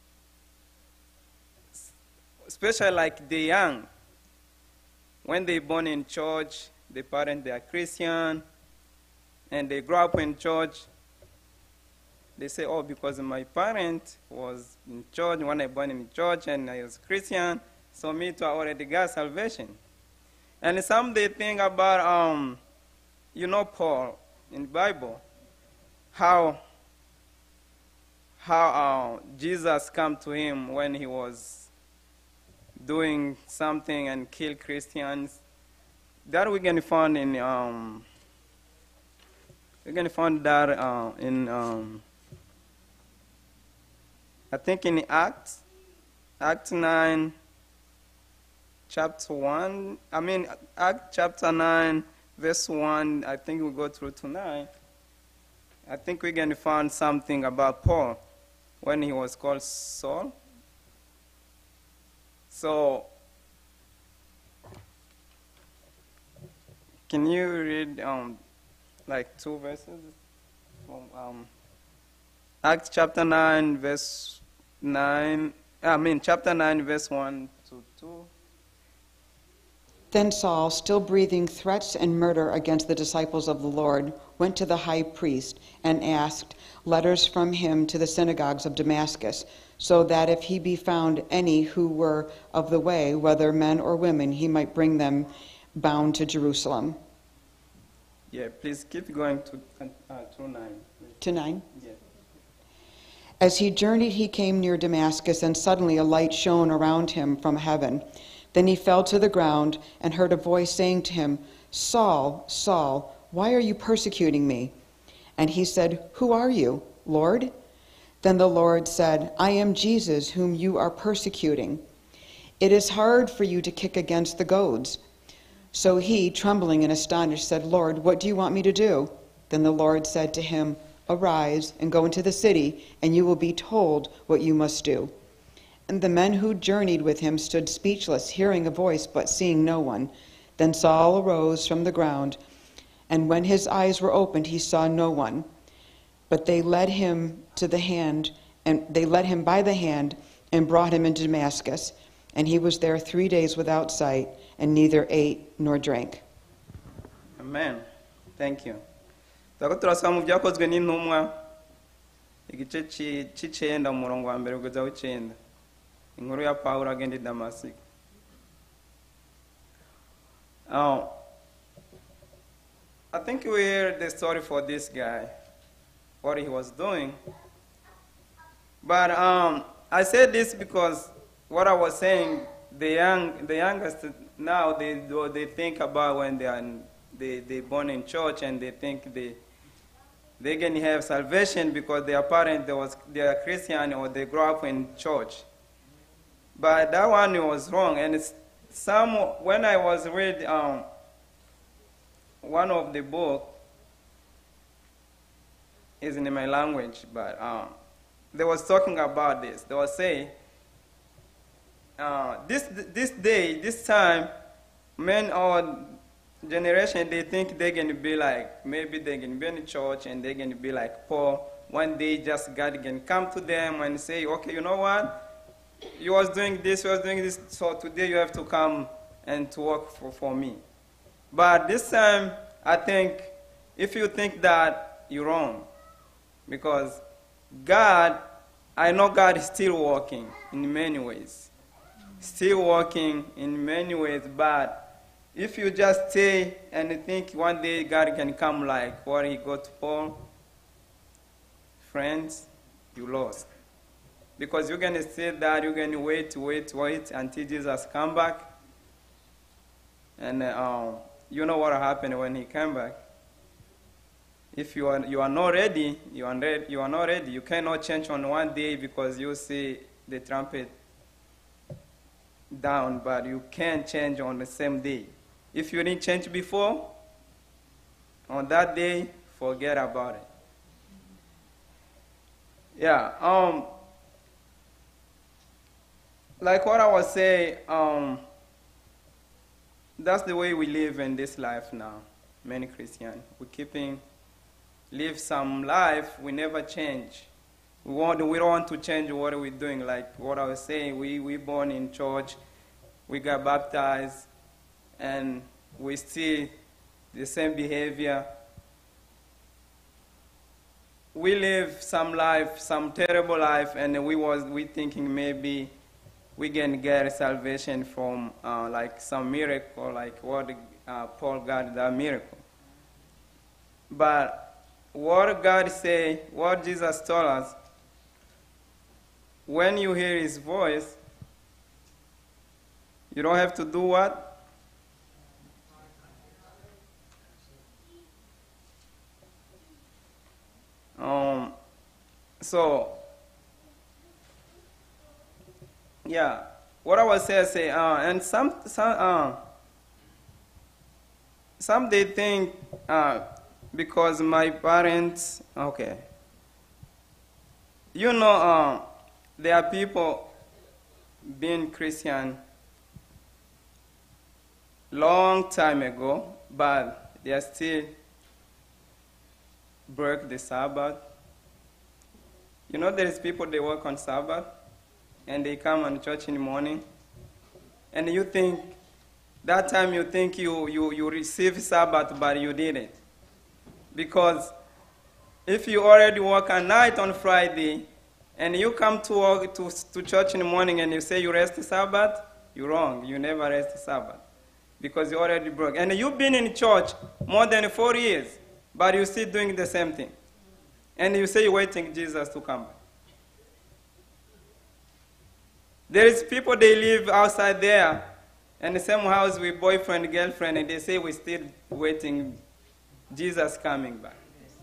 especially like the young, when they born in church, the parents they are Christian, and they grow up in church. They say, oh, because my parent was in church when I born in church and I was Christian, so me too I already got salvation. And some they think about, um, you know, Paul in the Bible, how how uh, Jesus came to him when he was doing something and kill Christians. That we can find in um, we can find that uh, in um, I think in Acts, Act nine, chapter one. I mean Act chapter nine, verse one. I think we we'll go through to nine. I think we're going to find something about Paul when he was called Saul. So, can you read um, like two verses from um, Acts chapter nine, verse nine? I mean, chapter nine, verse one to two. Then Saul, still breathing threats and murder against the disciples of the Lord, went to the high priest and asked letters from him to the synagogues of Damascus, so that if he be found any who were of the way, whether men or women, he might bring them bound to Jerusalem. Yeah, please keep going to, uh, to nine. Please. To nine? Yeah. As he journeyed, he came near Damascus, and suddenly a light shone around him from heaven. Then he fell to the ground and heard a voice saying to him, Saul, Saul, why are you persecuting me? And he said, Who are you, Lord? Then the Lord said, I am Jesus, whom you are persecuting. It is hard for you to kick against the goads. So he, trembling and astonished, said, Lord, what do you want me to do? Then the Lord said to him, Arise and go into the city, and you will be told what you must do. And the men who journeyed with him stood speechless, hearing a voice, but seeing no one. Then Saul arose from the ground, and when his eyes were opened, he saw no one. But they led him to the hand, and they led him by the hand, and brought him into Damascus. And he was there three days without sight, and neither ate nor drank. Amen. Thank you. Turako turasoma mu byakozwe n'intumwa igice cy'icenda umurongo wa mbere kugeza w'icenda. Inkuru ya Pawulo agenda i Damasiko. Oh, I think we heard the story for this guy, what he was doing. But um, I said this because what I was saying, the young, the youngest now, they they think about when they are they they born in church and they think they they can have salvation because their parents they was they are Christian or they grow up in church. But that one was wrong, and it's some when I was read um, one of the book is in my language, but um, they was talking about this. They was saying uh, this this day, this time, men or generation they think they're gonna be like maybe they're gonna be in the church and they're gonna be like Paul. One day, just God can come to them and say, okay, you know what? You was doing this, you was doing this, so today you have to come and to work for, for me. But this time, I think, if you think that, you're wrong. Because God, I know God is still working in many ways. Still working in many ways, but if you just stay and think one day God can come like what he got to Paul, friends, you lost. Because you're going to say that, you're going to wait, wait, wait until Jesus come back. And uh, you know what happened when he came back. If you are, you are not ready, you are, ready, you are not ready. You cannot change on one day because you see the trumpet down, but you can change on the same day. If you didn't change before, on that day, forget about it. Yeah. Um. Like what I was saying, um, that's the way we live in this life now, many Christians. We're keeping, live some life, we never change. We, want, we don't want to change what we're doing. Like what I was saying, we we born in church, we got baptized, and we still the same behavior. We live some life, some terrible life, and we was we thinking maybe we can get salvation from uh, like some miracle, like what uh, Paul got that miracle. But what God say, what Jesus told us, when you hear his voice, you don't have to do what? Um, so, yeah, what I was saying, say, uh, and some, some, uh, some they think uh, because my parents, okay, you know, uh, there are people being Christian long time ago, but they are still break the Sabbath. You know, there is people they work on Sabbath, and they come on church in the morning, and you think, that time you think you, you, you receive Sabbath, but you didn't. Because if you already work at night on Friday, and you come to, work, to, to church in the morning and you say you rest the Sabbath, you're wrong. You never rest the Sabbath. Because you already broke. And you've been in church more than four years, but you're still doing the same thing. And you say you're waiting Jesus to come back. There is people, they live outside there, in the same house with boyfriend, girlfriend, and they say we're still waiting Jesus coming back.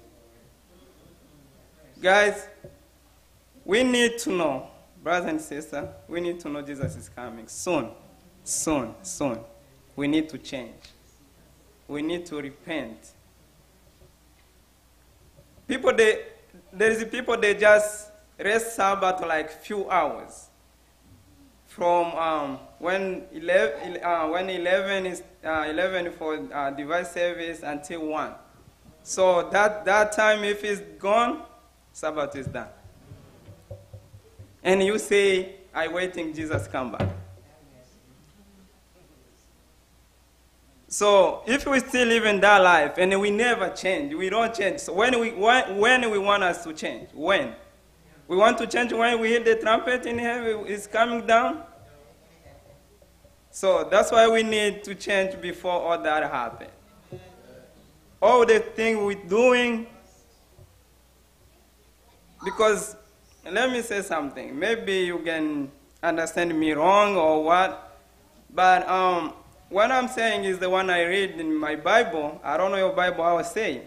Guys, we need to know, brothers and sisters, we need to know Jesus is coming soon, soon, soon. We need to change. We need to repent. People, they, there is people, they just rest Sabbath like few hours. From um, when eleven, uh, when eleven is uh, eleven for uh, device service until one. So that that time, if it's gone, Sabbath is done. And you say, "I waiting Jesus come back." So if we still live in that life and we never change, we don't change. So when we when, when we want us to change, when we want to change, when we hear the trumpet in heaven is coming down. So that's why we need to change before all that happens. All the things we're doing, because let me say something. Maybe you can understand me wrong or what, but um. what I'm saying is the one I read in my Bible. I don't know your Bible, I was saying.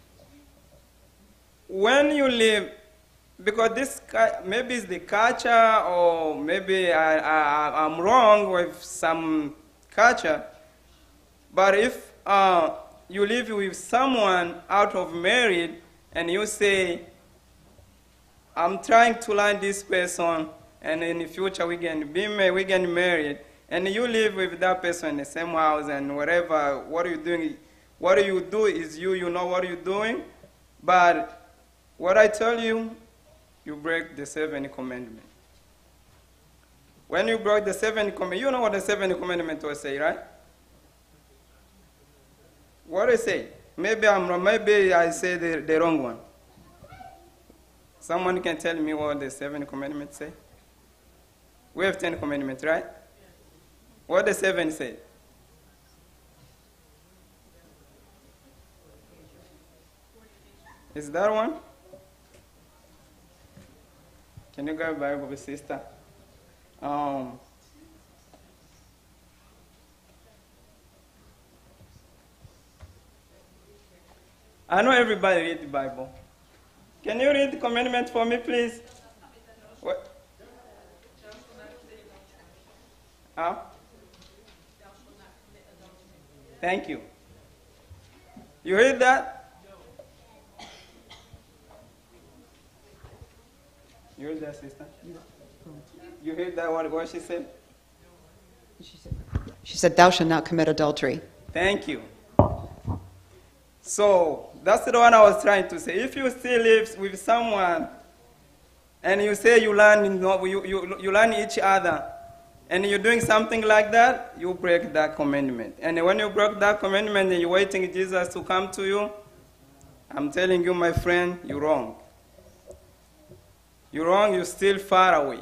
When you live, because this, maybe it's the culture, or maybe I, I, I'm wrong with some culture, but if uh, you live with someone out of married, and you say, I'm trying to learn this person, and in the future we can be married, we can married, and you live with that person in the same house and whatever, what are you doing? What you do is you, you know what you're doing. But what I tell you, you break the seventh commandment. When you break the seventh commandment, you know what the seventh commandment will say, right? What do it say? Maybe I'm wrong, maybe I say the, the wrong one. Someone can tell me what the seventh commandment say? We have ten commandments, right? What the seven say? Is that one? Can you grab a Bible, sister? Um, I know everybody read the Bible. Can you read the commandment for me, please? What? Huh? Thank you. You heard that? You heard that, sister? You heard that, what, what she said? She said, she said, thou shalt not commit adultery. Thank you. So, that's the one I was trying to say. If you still live with someone, and you say you learn, you, you, you learn each other, and you're doing something like that, you break that commandment. And when you break that commandment and you're waiting Jesus to come to you, I'm telling you, my friend, you're wrong. You're wrong, you're still far away.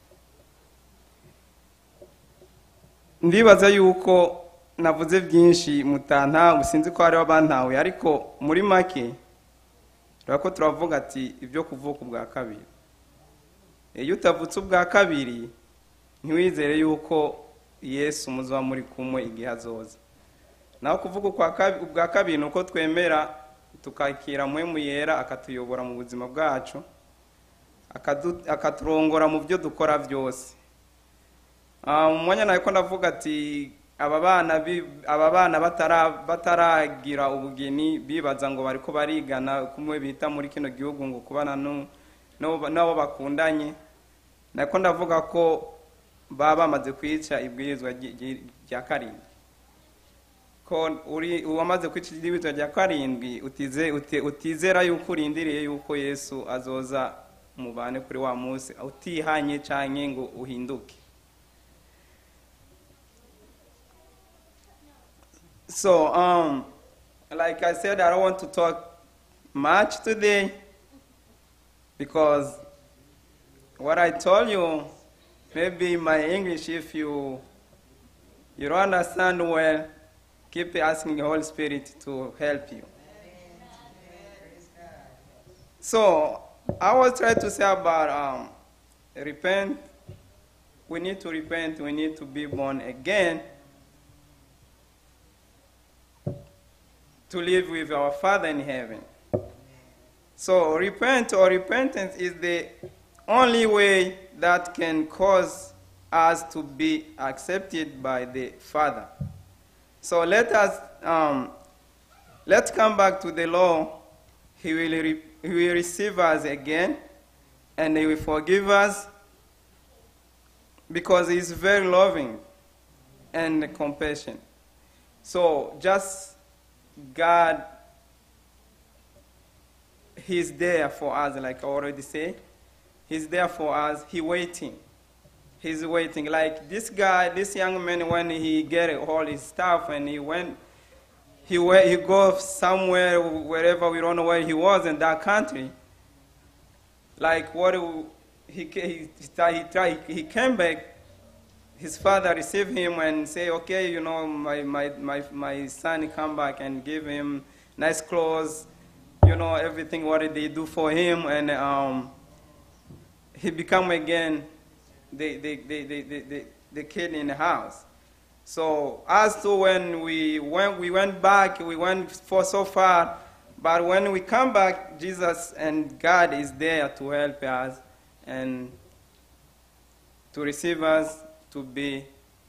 Ndibaza yuko navuze byinshi mutantawe, sinzi ko hariho abantawe, ariko muri make turako turavuga ati ibyo kuvuka ubwa kabiri. Iyo utavutse ubwa kabiri, ntiwizere yuko Yesu muzoba muri kumwe igihe azoza. Naho kuvuga ubwa kabiri nuko twemera tukakira mpwemu yera akatuyobora mu buzima bwacu, akaturongora mu byo dukora byose. Umwanya nako ndavuga ati aba bana aba bana batara bataragira ubugeni bibaza ngo bariko barigana kumwe bita muri kino gihugu ngo kubana no nabo bakundanye. Nako ndavuga ko baba bamaze kwica ibwirizwa rya karindwi. Ko uri uwamaze kwica ibwirizwa rya karindwi utize utizera yuko urindiriye yuko Yesu azoza mubane kuri wa munsi utihanye canke ngo uhinduke. So, um, like I said, I don't want to talk much today because what I told you, maybe my English, if you you don't understand well, keep asking the Holy Spirit to help you. So, I was trying to say about um, repent. We need to repent. We need to be born again to live with our Father in heaven. So repent or repentance is the only way that can cause us to be accepted by the Father. So let us, um, let's come back to the Lord. He will, re he will receive us again, and He will forgive us because He is very loving and compassionate. So just God, He's there for us, like I already said. He's there for us. He's waiting. He's waiting. Like this guy, this young man, when he get all his stuff and he went, he went, he go somewhere, wherever, we don't know where he was in that country. Like what he he he, tried, he came back. His father received him and say, okay, you know, my my my my son come back and give him nice clothes, you know, everything what they do for him, and um, he become again the the the the the, the kid in the house. So as to when we went, we went back, we went for so far, but when we come back, Jesus and God is there to help us and to receive us to be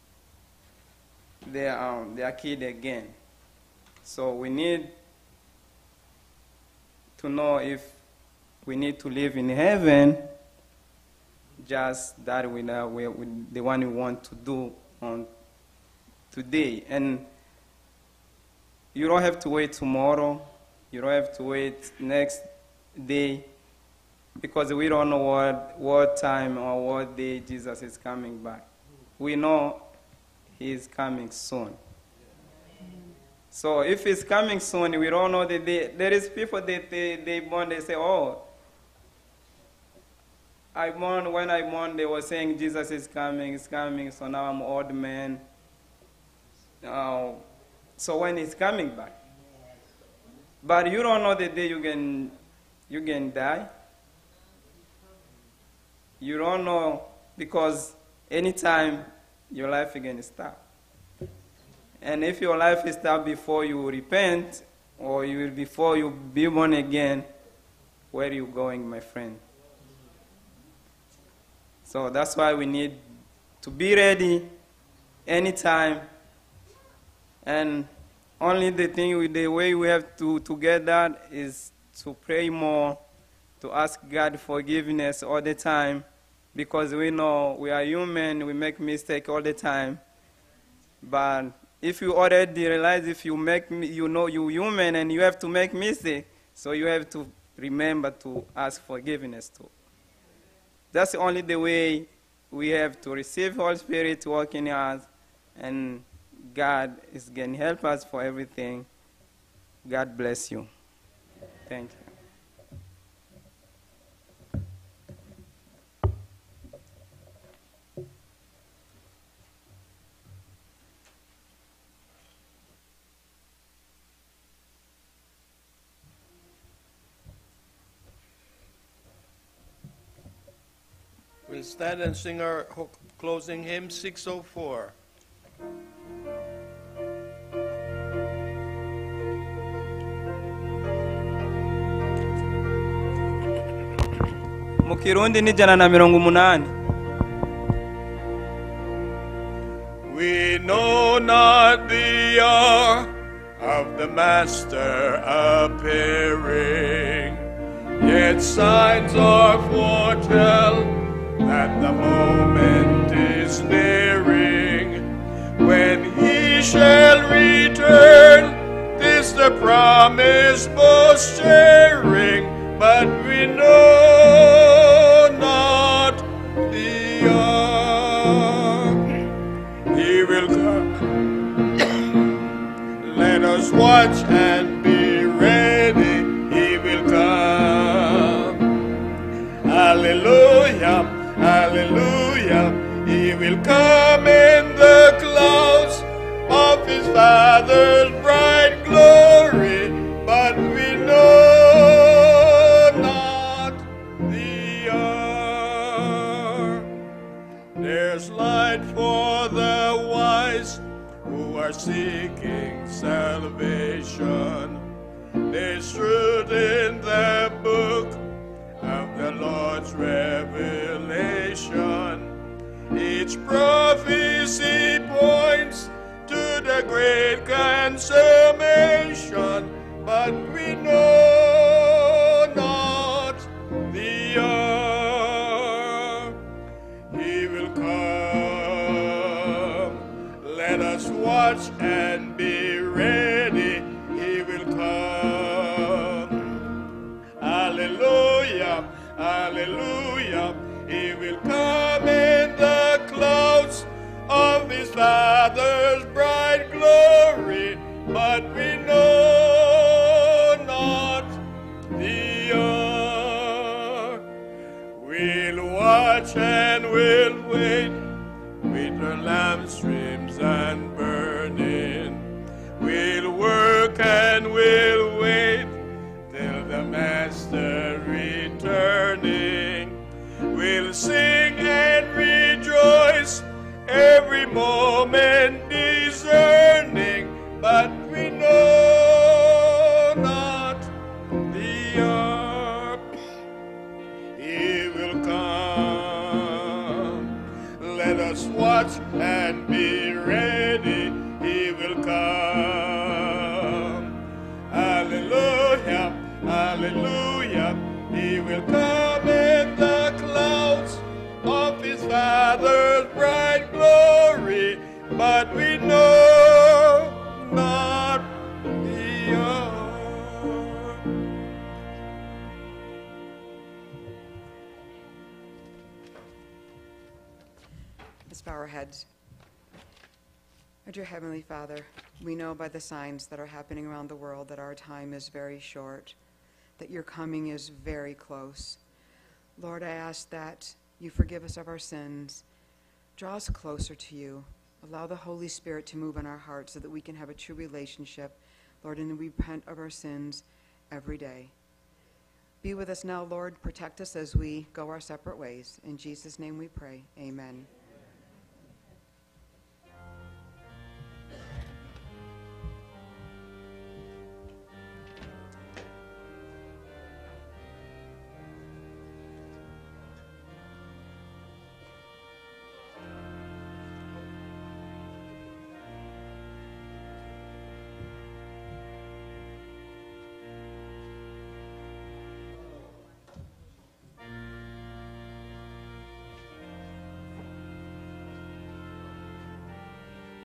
their um, their kid again. So we need to know if we need to live in heaven, just that we know we, we, the one we want to do on today. And you don't have to wait tomorrow. You don't have to wait next day, because we don't know what, what time or what day Jesus is coming back. We know he is coming soon. So if he's coming soon, we don't know the day. There is people that they, they born, they say, oh, I born, when I born, they were saying Jesus is coming, is coming, so now I'm an old man. Uh, so when he's coming back? But you don't know the day you can, you can die. You don't know, because anytime your life is going to stop. And if your life is stopped before you repent, or you before you be born again, where are you going, my friend? So that's why we need to be ready anytime. And only the thing, the way we have to, to get that is to pray more, to ask God forgiveness all the time, because we know we are human, we make mistakes all the time. But if you already realize if you make, you know you're human and you have to make mistakes, so you have to remember to ask forgiveness too. That's only the way we have to receive Holy Spirit to work in us, and God is going to help us for everything. God bless you. Thank you. We'll stand and sing our ho- closing hymn, six oh four. Mu Kirundi ni jana na mirongo umunani. We know not the hour of the Master appearing, yet signs are foretell that the moment is nearing, when he shall return. This the promise most sharing, but we know not the hour. He will come. Let us watch and be ready. He will come. Hallelujah, hallelujah. He will come in the clouds of his Father's bright glory, but we know not the hour. There's light for the wise who are seeking salvation. There's truth in the book of the Lord's revelation. Each prophecy points to the great consummation, but we know not the hour. He will come. Let us watch and be ready. He will come. Hallelujah, hallelujah. He will come in the clouds of his Father's bright glory, but we know but we know not the hour he will come. Let us watch and be ready, he will come. Hallelujah, hallelujah, he will come in the clouds of his Father's bright glory, but we know not the hour. Let's bow our heads. Our dear Heavenly Father, we know by the signs that are happening around the world that our time is very short, that your coming is very close. Lord, I ask that you forgive us of our sins, draw us closer to you, allow the Holy Spirit to move in our hearts so that we can have a true relationship, Lord, and we repent of our sins every day. Be with us now, Lord. Protect us as we go our separate ways. In Jesus' name we pray. Amen.